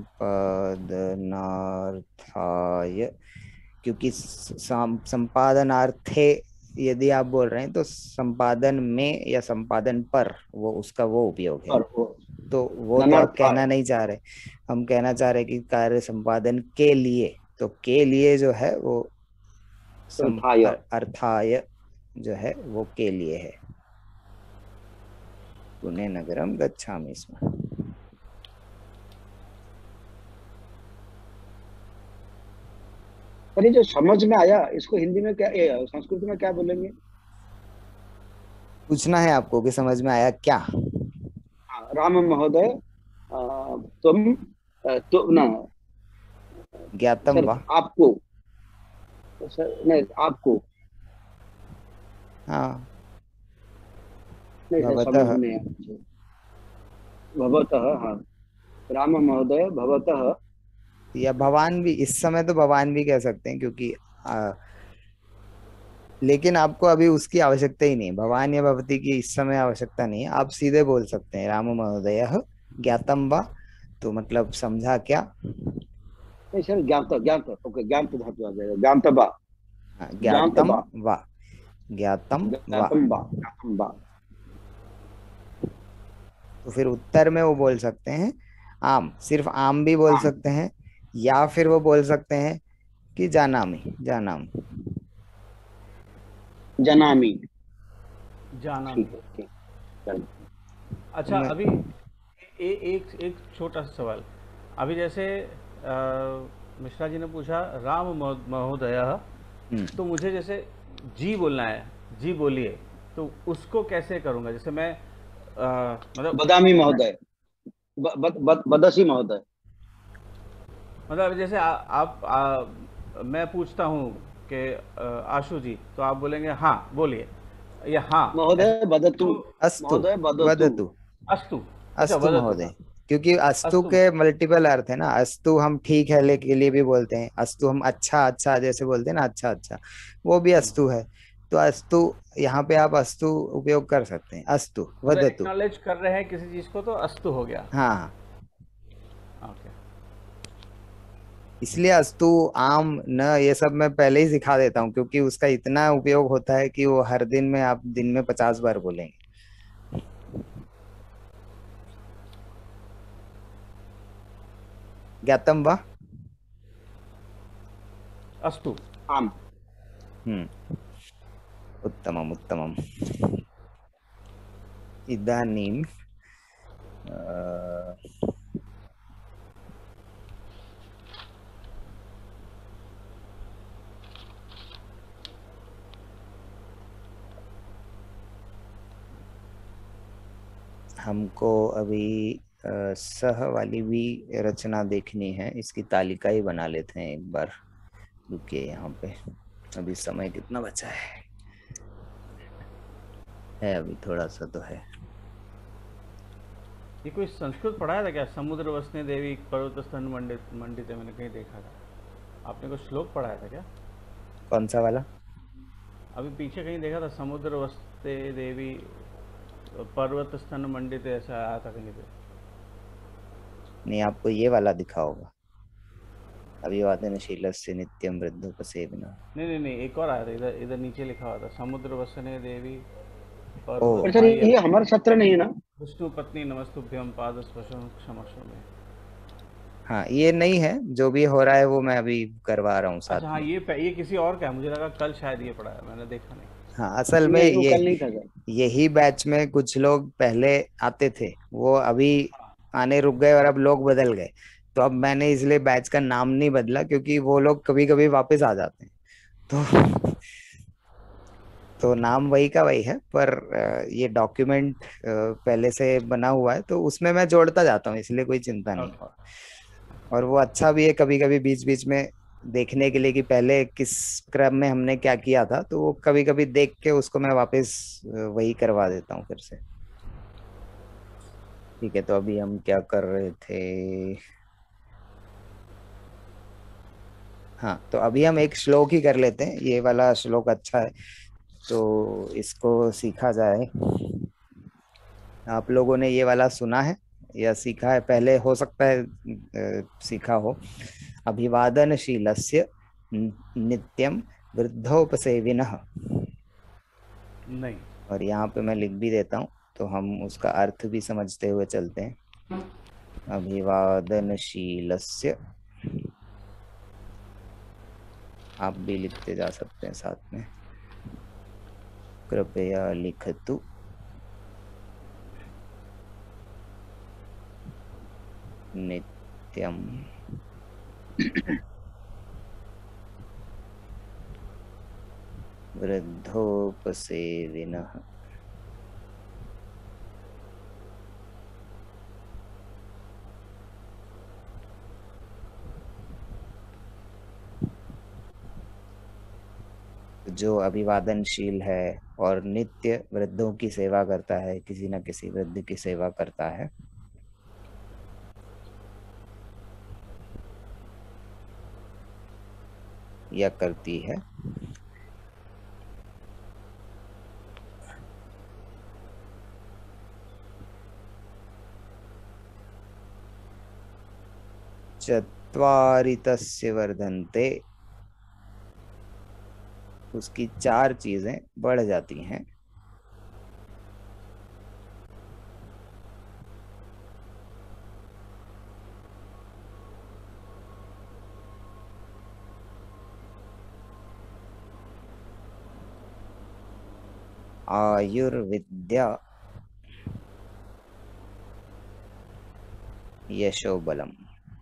[SPEAKER 3] संपादनार्थाय, क्योंकि संपादनार्थे यदि आप बोल रहे हैं तो संपादन में या संपादन पर वो उसका वो उपयोग है,
[SPEAKER 1] और वो
[SPEAKER 3] तो वो तो आप
[SPEAKER 1] ननर्थ
[SPEAKER 3] कहना नहीं चाह रहे। हम कहना चाह रहे कि कार्य संपादन के लिए, तो के लिए जो है वो
[SPEAKER 1] अर्थाय।
[SPEAKER 3] अर्थाय जो है वो के लिए है। पुणे नगरम गच्छामि स्म।
[SPEAKER 1] पर ये जो समझ में आया, इसको हिंदी में क्या, संस्कृत में क्या बोलेंगे?
[SPEAKER 3] पूछना है आपको कि समझ में आया क्या?
[SPEAKER 1] हाँ, राम महोदय, तुम, तो ना,
[SPEAKER 3] ज्ञातम
[SPEAKER 1] सर
[SPEAKER 3] वा।
[SPEAKER 1] आपको, सर नहीं आपको,
[SPEAKER 3] हाँ,
[SPEAKER 1] नहीं सर समझ
[SPEAKER 3] भवतः।
[SPEAKER 1] में आया मुझे। भवतः, हाँ, राम महोदय भवतः।
[SPEAKER 3] या भवान भी, इस समय तो भवान भी कह सकते हैं क्योंकि लेकिन आपको अभी उसकी आवश्यकता ही नहीं, भवान या भवती की इस समय आवश्यकता नहीं है। आप सीधे बोल सकते हैं राम महोदय ज्ञातम वा, तो मतलब समझा क्या।
[SPEAKER 1] नहीं सर, ज्ञात ज्ञात, ओके, ज्ञात धातु आ जाएगा, ज्ञातबा।
[SPEAKER 3] हाँ, ज्ञातम
[SPEAKER 1] ज्ञातबा,
[SPEAKER 3] वा, ज्ञातम वा।
[SPEAKER 1] ज्ञातम बा, ज्ञातम बा।
[SPEAKER 3] तो फिर उत्तर में वो बोल सकते हैं आम, सिर्फ आम भी बोल
[SPEAKER 1] हाँ,
[SPEAKER 3] सकते हैं, या फिर वो बोल सकते हैं कि जानामि, जानाम।
[SPEAKER 1] जनामी।
[SPEAKER 2] जाना
[SPEAKER 1] ठीक
[SPEAKER 2] में।
[SPEAKER 1] है, ठीक, चलो।
[SPEAKER 3] तो
[SPEAKER 2] अच्छा,
[SPEAKER 3] मैं
[SPEAKER 2] अभी एक एक छोटा सा सवाल। अभी जैसे मिश्रा जी ने पूछा राम महोदय,
[SPEAKER 3] हम्म,
[SPEAKER 2] तो मुझे जैसे जी बोलना है, जी बोलिए, तो उसको कैसे करूँगा? जैसे मैं मतलब
[SPEAKER 1] बदामी महोदय, बदसी महोदय।
[SPEAKER 2] मतलब जैसे मैं पूछता हूँ कि आशु जी, तो आप बोलेंगे हाँ बोलिए, या हाँ ऐसे।
[SPEAKER 1] महोदय बदतु,
[SPEAKER 2] तो
[SPEAKER 3] अस्तु,
[SPEAKER 1] महोदय बदतु।
[SPEAKER 3] वदतु।
[SPEAKER 2] अस्तु। अच्छा,
[SPEAKER 3] अस्तु
[SPEAKER 2] वदतु,
[SPEAKER 3] महोदय,
[SPEAKER 2] हाँ।
[SPEAKER 3] क्योंकि अस्तु
[SPEAKER 2] अस्तु।
[SPEAKER 3] के मल्टीपल अर्थ है ना। अस्तु हम ठीक है ले के लिए भी बोलते हैं, अस्तु हम अच्छा अच्छा जैसे बोलते हैं ना, अच्छा अच्छा, वो भी
[SPEAKER 2] हम्म।
[SPEAKER 3] अस्तु है। तो अस्तु, यहाँ पे आप अस्तु उपयोग कर सकते हैं, अस्तु
[SPEAKER 2] मतलब
[SPEAKER 3] वदतु।
[SPEAKER 2] एक्नॉलेज कर रहे हैं किसी चीज को, तो अस्तु हो गया।
[SPEAKER 3] हाँ,
[SPEAKER 2] ओके।
[SPEAKER 3] इसलिए अस्तु, आम, न, ये सब मैं पहले ही सिखा देता हूँ क्योंकि उसका इतना उपयोग होता है कि वो हर दिन में आप दिन में 50 बार बोलेंगे। ज्ञातम वा।
[SPEAKER 2] अस्तु।
[SPEAKER 1] आम।
[SPEAKER 3] हम्म, उत्तमम उत्तमम। इदानीं अ, हमको अभी सह वाली भी रचना देखनी है, इसकी तालिका ही बना लेते हैं एक बार। रुकिए यहाँ पे, अभी समय कितना बचा है अभी थोड़ा सा तो है।
[SPEAKER 2] ये कोई संस्कृत पढ़ाया था क्या? समुद्र वसने देवी पर्वत स्तन मंडित मंडित, मैंने कहीं देखा था। आपने कोई श्लोक पढ़ाया था क्या?
[SPEAKER 3] कौन सा वाला?
[SPEAKER 2] अभी पीछे कहीं देखा था, समुद्र वसते देवी पर्वत स्तन मंडित, ऐसा आया था कहीं पे।
[SPEAKER 3] नहीं, आपको ये वाला दिखा होगा, अभिवादनशीलस्य नित्यं वृद्धोपसेविनः।
[SPEAKER 2] नहीं नहीं नहीं, एक और आया था, इधर इधर नीचे लिखा हुआ था, समुद्र वसने देवी
[SPEAKER 3] ओ,
[SPEAKER 2] पर्वत,
[SPEAKER 1] पर सर
[SPEAKER 2] हाँ ये
[SPEAKER 1] ये हमारा सत्र नहीं है ना?
[SPEAKER 2] विष्णु पत्नी नमस्तुभ्यम पाद स्पर्शम क्षमस्व में।
[SPEAKER 3] हाँ, ये नहीं है, जो भी हो रहा है वो मैं अभी करवा रहा हूँ
[SPEAKER 2] अच्छा
[SPEAKER 3] साथ
[SPEAKER 2] हाँ,
[SPEAKER 3] में।
[SPEAKER 2] ये किसी और का है, मुझे लगा कल शायद ये पढ़ा है, मैंने देखा नहीं।
[SPEAKER 3] हाँ, असल में
[SPEAKER 1] नहीं, वो कल नहीं था सर।
[SPEAKER 3] यही बैच में कुछ लोग पहले आते थे, वो अभी आने रुक गए और अब लोग बदल गए। तो अब मैंने इसलिए बैच का नाम नहीं बदला क्योंकि वो लोग कभी कभी वापस आ जाते हैं। तो तो नाम वही का वही है, पर ये डॉक्यूमेंट पहले से बना हुआ है तो उसमें मैं जोड़ता जाता हूँ, इसलिए कोई चिंता नहीं।
[SPEAKER 2] ओके।
[SPEAKER 3] और वो अच्छा भी है कभी कभी बीच बीच में देखने के लिए कि पहले किस क्रम में हमने क्या किया था, तो वो कभी कभी देख के उसको मैं वापस वही करवा देता हूँ फिर से। ठीक है, तो अभी हम क्या कर रहे थे? हाँ, तो अभी हम एक श्लोक ही कर लेते हैं, ये वाला श्लोक अच्छा है तो इसको सीखा जाए। आप लोगों ने ये वाला सुना है या सीखा है पहले, हो सकता है सीखा हो। अभिवादनशीलस्य नित्यम वृद्धोपसेविनः।
[SPEAKER 2] नहीं।
[SPEAKER 3] और यहाँ पे मैं लिख भी देता हूँ तो हम उसका अर्थ भी समझते हुए चलते हैं। अभिवादनशीलस्य, आप भी लिखते जा सकते हैं साथ में। कृपया लिखतु नित्यम वृद्धोपसेविनः। जो अभिवादनशील है और नित्य वृद्धों की सेवा करता है, किसी न किसी वृद्ध की सेवा करता है, या करती है, चत्वारितस्य वर्धन्ते, उसकी 4 चीजें बढ़ जाती हैं। आयुर्विद्या यशोबलम।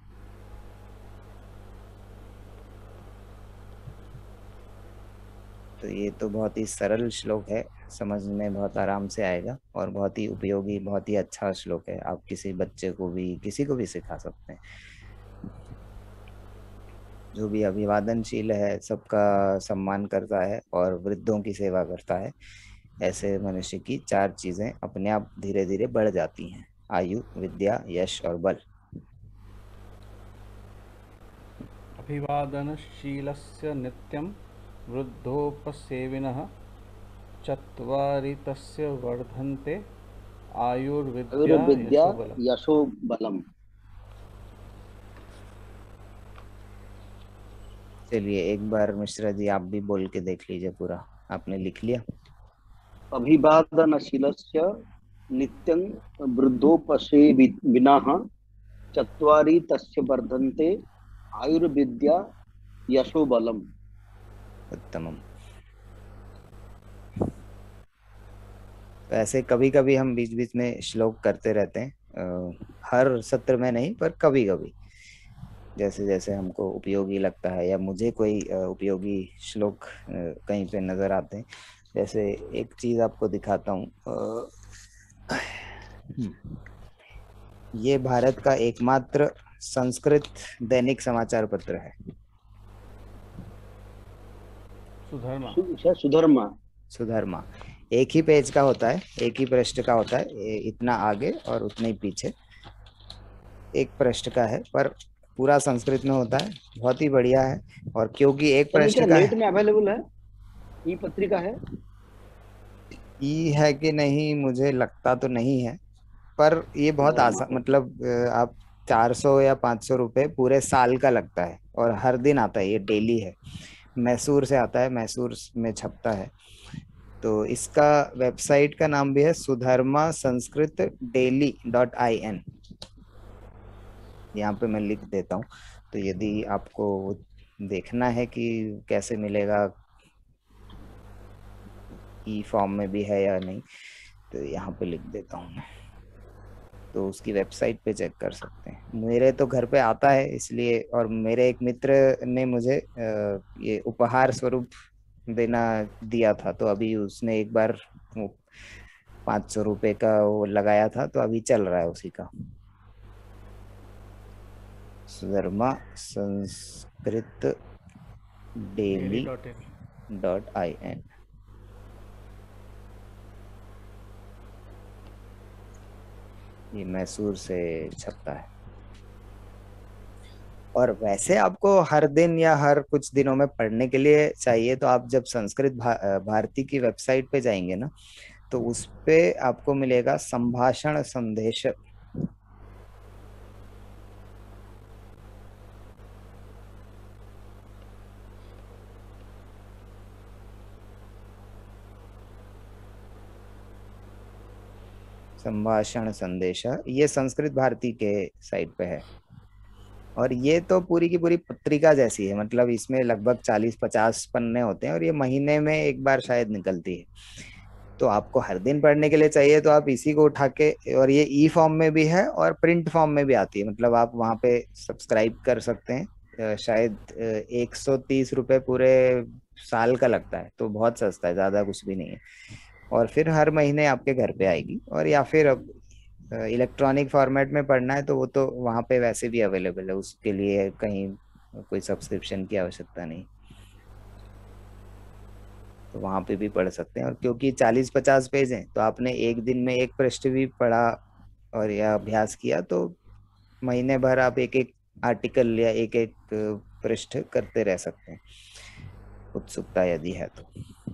[SPEAKER 3] तो ये तो बहुत ही सरल श्लोक है, समझ में बहुत आराम से आएगा और बहुत ही उपयोगी, बहुत ही अच्छा श्लोक है। आप किसी बच्चे को भी, किसी को भी सिखा सकते हैं। जो भी अभिवादनशील है, सबका सम्मान करता है और वृद्धों की सेवा करता है, ऐसे मनुष्य की 4 चीजें अपने आप धीरे धीरे बढ़ जाती हैं: आयु, विद्या, यश और बल।
[SPEAKER 2] अभिवादनशीलस्य नित्यं वृद्धोपसेविनः चत्वारि तस्य वर्धन्ते आयुर्विद्या
[SPEAKER 1] आयुर्विद्या
[SPEAKER 2] यशोबलम्।
[SPEAKER 1] यशोबलम।
[SPEAKER 3] चलिए एक बार मिश्रा जी आप भी बोल के देख लीजिए पूरा। आपने लिख लिया?
[SPEAKER 1] अभिवादनशीलस्य नित्यं वृद्धोपसेविनः चत्वारि तस्य वर्धन्ते आयुर्विद्या यशोबलम।
[SPEAKER 3] उत्तमम। ऐसे कभी कभी हम बीच बीच में श्लोक करते रहते हैं, हर सत्र में नहीं, पर कभी कभी जैसे जैसे हमको उपयोगी लगता है या मुझे कोई उपयोगी श्लोक कहीं पे नजर आते हैं। जैसे एक चीज आपको दिखाता हूँ। ये भारत का एकमात्र संस्कृत दैनिक समाचार पत्र है,
[SPEAKER 2] सुधर्मा।
[SPEAKER 1] सुधर्मा।
[SPEAKER 3] सुधर्मा। एक ही पेज का होता है, एक ही पृष्ठ का होता है, इतना आगे और उतने ही पीछे एक पृष्ठ का है, पर पूरा संस्कृत में होता है। बहुत ही बढ़िया है। और क्योंकि एक
[SPEAKER 1] सर ये
[SPEAKER 3] पृष्ठ
[SPEAKER 1] क्या
[SPEAKER 3] का
[SPEAKER 1] नेट
[SPEAKER 3] है,
[SPEAKER 1] में अवेलेबल है? ई पत्रिका है?
[SPEAKER 3] ई है कि नहीं मुझे लगता तो नहीं है, पर ये बहुत
[SPEAKER 1] सुधर्मा,
[SPEAKER 3] आसान,
[SPEAKER 1] ओके।
[SPEAKER 3] मतलब आप 400 या 500 रुपए पूरे साल का लगता है और हर दिन आता है, ये डेली है। मैसूर से आता है, मैसूर में छपता है। तो इसका वेबसाइट का नाम भी है सुधर्मा संस्कृत daily.in। यहाँ पे मैं लिख देता हूँ। तो यदि आपको देखना है कि कैसे मिलेगा, ई फॉर्म में भी है या नहीं, तो यहाँ पे लिख देता हूँ मैं। तो उसकी वेबसाइट पे चेक कर सकते हैं। मेरे तो घर पे आता है इसलिए, और मेरे एक मित्र ने मुझे ये उपहार स्वरूप देना दिया था, तो अभी उसने एक बार 500 रुपए का वो लगाया था, तो अभी चल रहा है उसी का। सुधर्मा संस्कृत daily.in। ये मैसूर से छपता है। और वैसे आपको हर दिन या हर कुछ दिनों में पढ़ने के लिए चाहिए, तो आप जब संस्कृत भारती की वेबसाइट पे जाएंगे ना, तो उस पे आपको मिलेगा संभाषण संदेश। संभाषण संदेश, ये संस्कृत भारती के साइट पे है। और ये तो पूरी की पूरी पत्रिका जैसी है, मतलब इसमें लगभग 40-50 पन्ने होते हैं और ये महीने में एक बार शायद निकलती है। तो आपको हर दिन पढ़ने के लिए चाहिए तो आप इसी को उठा के, और ये ई फॉर्म में भी है और प्रिंट फॉर्म में भी आती है, मतलब आप वहाँ पे सब्सक्राइब कर सकते हैं। शायद 130 रुपये पूरे साल का लगता है, तो बहुत सस्ता है, ज़्यादा कुछ भी नहीं है। और फिर हर महीने आपके घर पे आएगी। और या फिर अब इलेक्ट्रॉनिक फॉर्मेट में पढ़ना है तो वो तो वहाँ पे वैसे भी अवेलेबल है, उसके लिए कहीं कोई सब्सक्रिप्शन की आवश्यकता नहीं, तो वहाँ पे भी पढ़ सकते हैं। और क्योंकि 40-50 पेज हैं तो आपने एक दिन में एक पृष्ठ भी पढ़ा और या अभ्यास किया तो महीने भर आप एक एक आर्टिकल या एक एक पृष्ठ करते रह सकते हैं, उत्सुकता यदि है तो।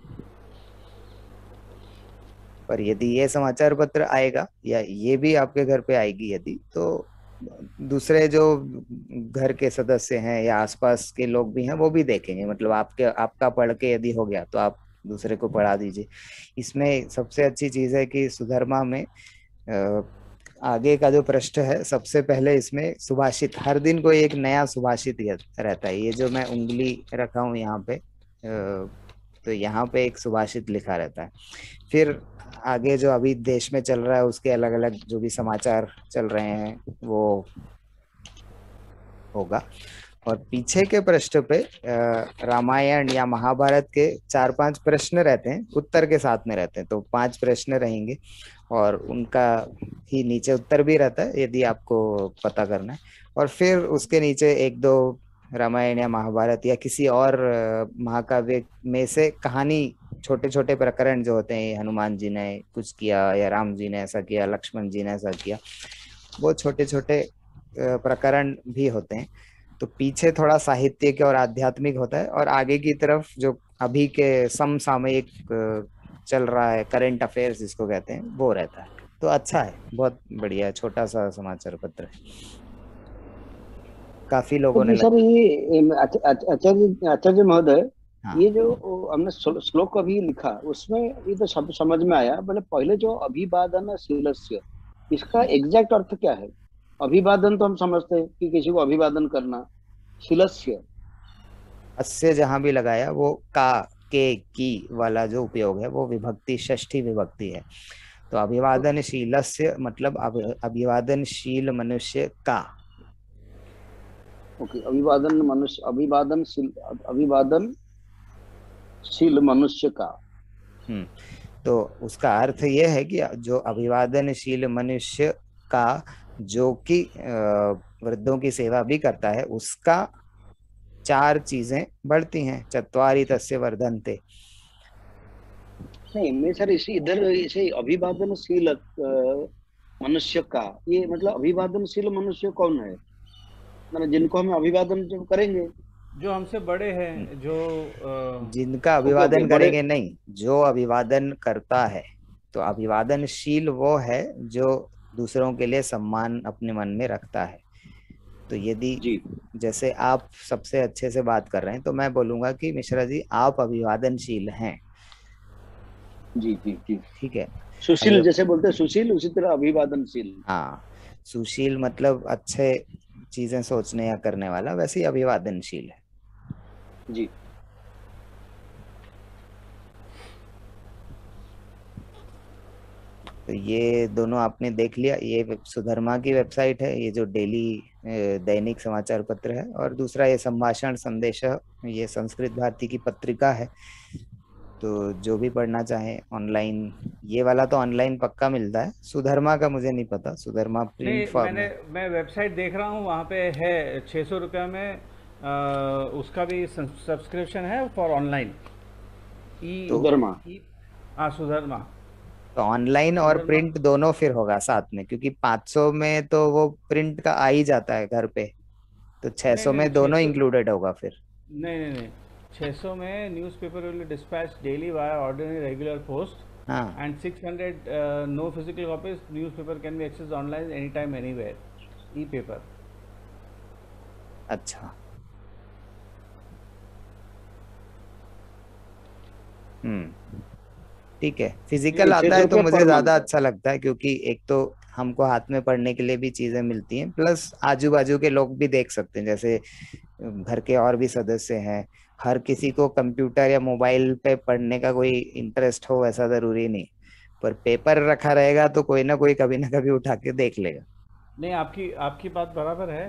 [SPEAKER 3] पर यदि ये समाचार पत्र आएगा या ये भी आपके घर पे आएगी यदि, तो दूसरे जो घर के सदस्य हैं या आसपास के लोग भी हैं वो भी देखेंगे, मतलब आपका पढ़ के यदि हो गया तो आप दूसरे को पढ़ा दीजिए। इसमें सबसे अच्छी चीज है कि सुधर्मा में आगे का जो पृष्ठ है सबसे पहले इसमें सुभाषित, हर दिन कोई एक नया सुभाषित रहता है। ये जो मैं उंगली रखा हूँ यहाँ पे, तो यहाँ पे एक सुभाषित लिखा रहता है। फिर आगे जो अभी देश में चल रहा है उसके अलग अलग जो भी समाचार चल रहे हैं वो होगा। और पीछे के पृष्ठ पे रामायण या महाभारत के 4-5 प्रश्न रहते हैं, उत्तर के साथ में रहते हैं, तो 5 प्रश्न रहेंगे और उनका ही नीचे उत्तर भी रहता है यदि आपको पता करना है। और फिर उसके नीचे 1-2 रामायण या महाभारत या किसी और महाकाव्य में से कहानी, छोटे छोटे प्रकरण जो होते हैं, हनुमान जी ने कुछ किया या राम जी ने ऐसा किया, लक्ष्मण जी ने ऐसा किया, वो छोटे छोटे प्रकरण भी होते हैं। तो पीछे थोड़ा साहित्यिक और आध्यात्मिक होता है और आगे की तरफ जो अभी के समसामयिक चल रहा है, करंट अफेयर्स जिसको कहते हैं, वो रहता है। तो अच्छा है, बहुत बढ़िया, छोटा सा समाचार पत्र है, काफी लोगों ने
[SPEAKER 1] सर ये आचार्य महोदय,
[SPEAKER 3] हाँ।
[SPEAKER 1] ये जो हमने श्लोक अभी लिखा उसमें ये तो सब समझ में आया, मतलब पहले जो अभिवादन शीलस्य, इसका एग्जैक्ट अर्थ क्या है? अभिवादन तो हम समझते हैं कि किसी को अभिवादन करना, शीलस्य
[SPEAKER 3] अस्य जहां भी लगाया वो के की वाला जो उपयोग है वो विभक्ति, षष्ठी विभक्ति है। तो अभिवादनशीलस्य मतलब अभिवादनशील मनुष्य का।
[SPEAKER 1] ओके, अभिवादनशील मनुष्य का।
[SPEAKER 3] तो उसका अर्थ ये है कि जो अभिवादनशील मनुष्य का, जो कि वृद्धों की सेवा भी करता है, उसका 4 चीजें बढ़ती हैं, चत्वारि तस्य वर्धन्ते।
[SPEAKER 1] नहीं, मैं सर इसे अभिवादनशील मनुष्य का, ये मतलब अभिवादनशील मनुष्य कौन है? मतलब जिनको हम अभिवादन जो करेंगे,
[SPEAKER 2] जो हमसे बड़े हैं, जो
[SPEAKER 3] जिनका अभिवादन करेंगे नहीं, जो अभिवादन करता है। तो अभिवादनशील वो है जो दूसरों के लिए सम्मान अपने मन में रखता है। तो यदि जैसे आप सबसे अच्छे से बात कर रहे हैं तो मैं बोलूंगा कि मिश्रा जी आप अभिवादनशील हैं।
[SPEAKER 1] जी जी जी,
[SPEAKER 3] ठीक है।
[SPEAKER 1] सुशील जैसे बोलते हैं सुशील, उसी तरह अभिवादनशील।
[SPEAKER 3] हाँ, सुशील मतलब अच्छे चीजें सोचने या करने वाला, वैसे ही अभिवादनशील है।
[SPEAKER 1] जी।
[SPEAKER 3] तो ये दोनों आपने देख लिया, ये सुधर्मा की वेबसाइट है, ये जो डेली दैनिक समाचार पत्र है, और दूसरा ये संभाषण संदेश, ये संस्कृत भारती की पत्रिका है। तो जो भी पढ़ना चाहे ऑनलाइन, ये वाला तो ऑनलाइन पक्का मिलता है, सुधर्मा का मुझे नहीं पता, सुधर्मा प्रिंट फॉर्म में।
[SPEAKER 2] मैं वेबसाइट देख रहा हूँ, वहाँ पे है 600 रुपये में, उसका भी सब्सक्रिप्शन है फॉर ऑनलाइन
[SPEAKER 1] सुधर्मा।
[SPEAKER 2] हाँ, सुधर्मा।
[SPEAKER 3] तो ऑनलाइन और प्रिंट दोनों फिर होगा साथ में, क्योंकि 500 में तो वो प्रिंट का आ ही जाता है घर पे, तो 600 में दोनों इंक्लूडेड होगा फिर।
[SPEAKER 2] नहीं, 600 में newspaper will dispatch daily via ordinary regular post, and 600 no physical copies, newspaper can be access online any time anywhere, e paper.
[SPEAKER 3] अच्छा, ठीक है। फिजिकल आता है तो मुझे ज्यादा अच्छा लगता है, क्योंकि एक तो हमको हाथ में पढ़ने के लिए भी चीजें मिलती हैं, प्लस आजू बाजू के लोग भी देख सकते हैं, जैसे घर के और भी सदस्य हैं। हर किसी को कंप्यूटर या मोबाइल पे पढ़ने का कोई इंटरेस्ट हो ऐसा जरूरी नहीं, पर पेपर रखा रहेगा तो कोई ना कोई कभी ना कभी उठा के देख लेगा।
[SPEAKER 2] नहीं, आपकी आपकी बात बराबर है।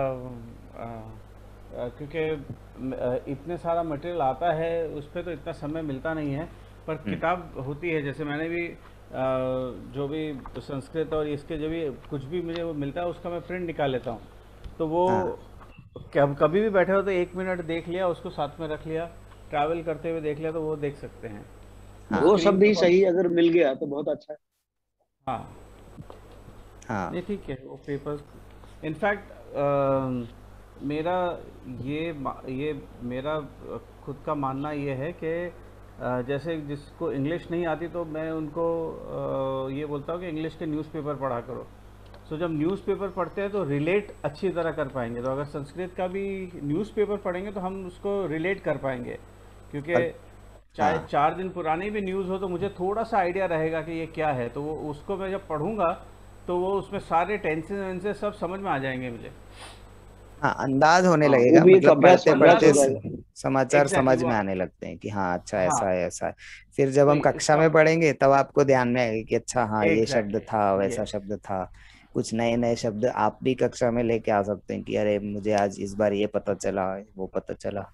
[SPEAKER 2] क्योंकि इतने सारा मटेरियल आता है, उस पर तो इतना समय मिलता नहीं है। पर किताब होती है, जैसे मैंने भी जो भी संस्कृत और इसके जो भी कुछ भी मुझे वो मिलता है, उसका मैं प्रिंट निकाल लेता हूँ। तो वो कभी भी बैठे हो तो 1 मिनट देख लिया, उसको साथ में रख लिया, ट्रैवल करते हुए देख लिया, तो वो देख सकते हैं।
[SPEAKER 1] वो सब
[SPEAKER 2] स्क्रीन
[SPEAKER 1] भी
[SPEAKER 2] पे
[SPEAKER 1] सही अगर मिल गया तो बहुत अच्छा है।
[SPEAKER 2] हाँ,
[SPEAKER 3] हाँ
[SPEAKER 2] नहीं ठीक है वो पेपर्स। इनफैक्ट मेरा ये मेरा खुद का मानना ये है कि जैसे जिसको इंग्लिश नहीं आती तो मैं उनको ये बोलता हूँ कि इंग्लिश के न्यूज़पेपर पढ़ा करो। सो जब न्यूज़पेपर पढ़ते हैं तो रिलेट अच्छी तरह कर पाएंगे। तो अगर संस्कृत का भी न्यूज़पेपर पढ़ेंगे तो हम उसको रिलेट कर पाएंगे, क्योंकि चाहे 4 दिन पुरानी भी न्यूज़ हो तो मुझे थोड़ा सा आइडिया रहेगा कि ये क्या है। तो वो उसको मैं जब पढ़ूंगा तो वो उसमें सारे टेंसेस वेंसेस सब समझ में आ जाएंगे मुझे।
[SPEAKER 3] हाँ, अंदाज होने
[SPEAKER 1] हाँ, वो
[SPEAKER 3] लगेगा,
[SPEAKER 1] भी एक
[SPEAKER 3] मतलब
[SPEAKER 1] अभ्यास
[SPEAKER 3] पढ़ते
[SPEAKER 1] अभ्यास
[SPEAKER 3] पढ़ते
[SPEAKER 1] हो जाएगा।
[SPEAKER 3] समाचार
[SPEAKER 2] एग्जैक्टली
[SPEAKER 3] समझ
[SPEAKER 2] वो।
[SPEAKER 3] में आने लगते हैं कि हाँ अच्छा
[SPEAKER 2] हाँ,
[SPEAKER 3] ऐसा है ऐसा है। फिर जब
[SPEAKER 2] तो
[SPEAKER 3] हम कक्षा
[SPEAKER 2] इसका
[SPEAKER 3] में पढ़ेंगे तब आपको ध्यान में आएगा कि अच्छा हाँ ये शब्द था
[SPEAKER 2] एग्जैक्टली
[SPEAKER 3] वैसा
[SPEAKER 2] यस।
[SPEAKER 3] शब्द था। कुछ नए नए शब्द आप भी कक्षा में लेके आ सकते हैं कि अरे मुझे आज इस बार ये पता चला वो पता चला।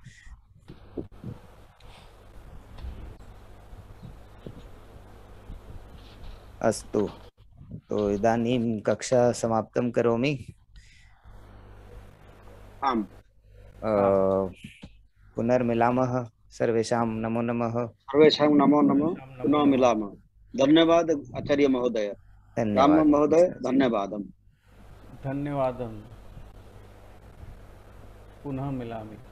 [SPEAKER 3] अस्तु, तो इदानीं कक्षा समाप्तं करोमि।
[SPEAKER 1] आम।
[SPEAKER 2] हाँ,
[SPEAKER 3] पुनर्मिलामः। सर्वेषां नमो नमः।
[SPEAKER 1] सर्वेषां नमो नमः।
[SPEAKER 2] शाम नमो
[SPEAKER 1] पुनः
[SPEAKER 2] नमः।
[SPEAKER 1] मिलामः। धन्यवाद आचार्य महोदय। राम
[SPEAKER 3] धन्यवाद
[SPEAKER 1] महोदय,
[SPEAKER 3] आचार्य।
[SPEAKER 1] धन्यवादम्।
[SPEAKER 2] धन्यवादं। पुनः मिलामि।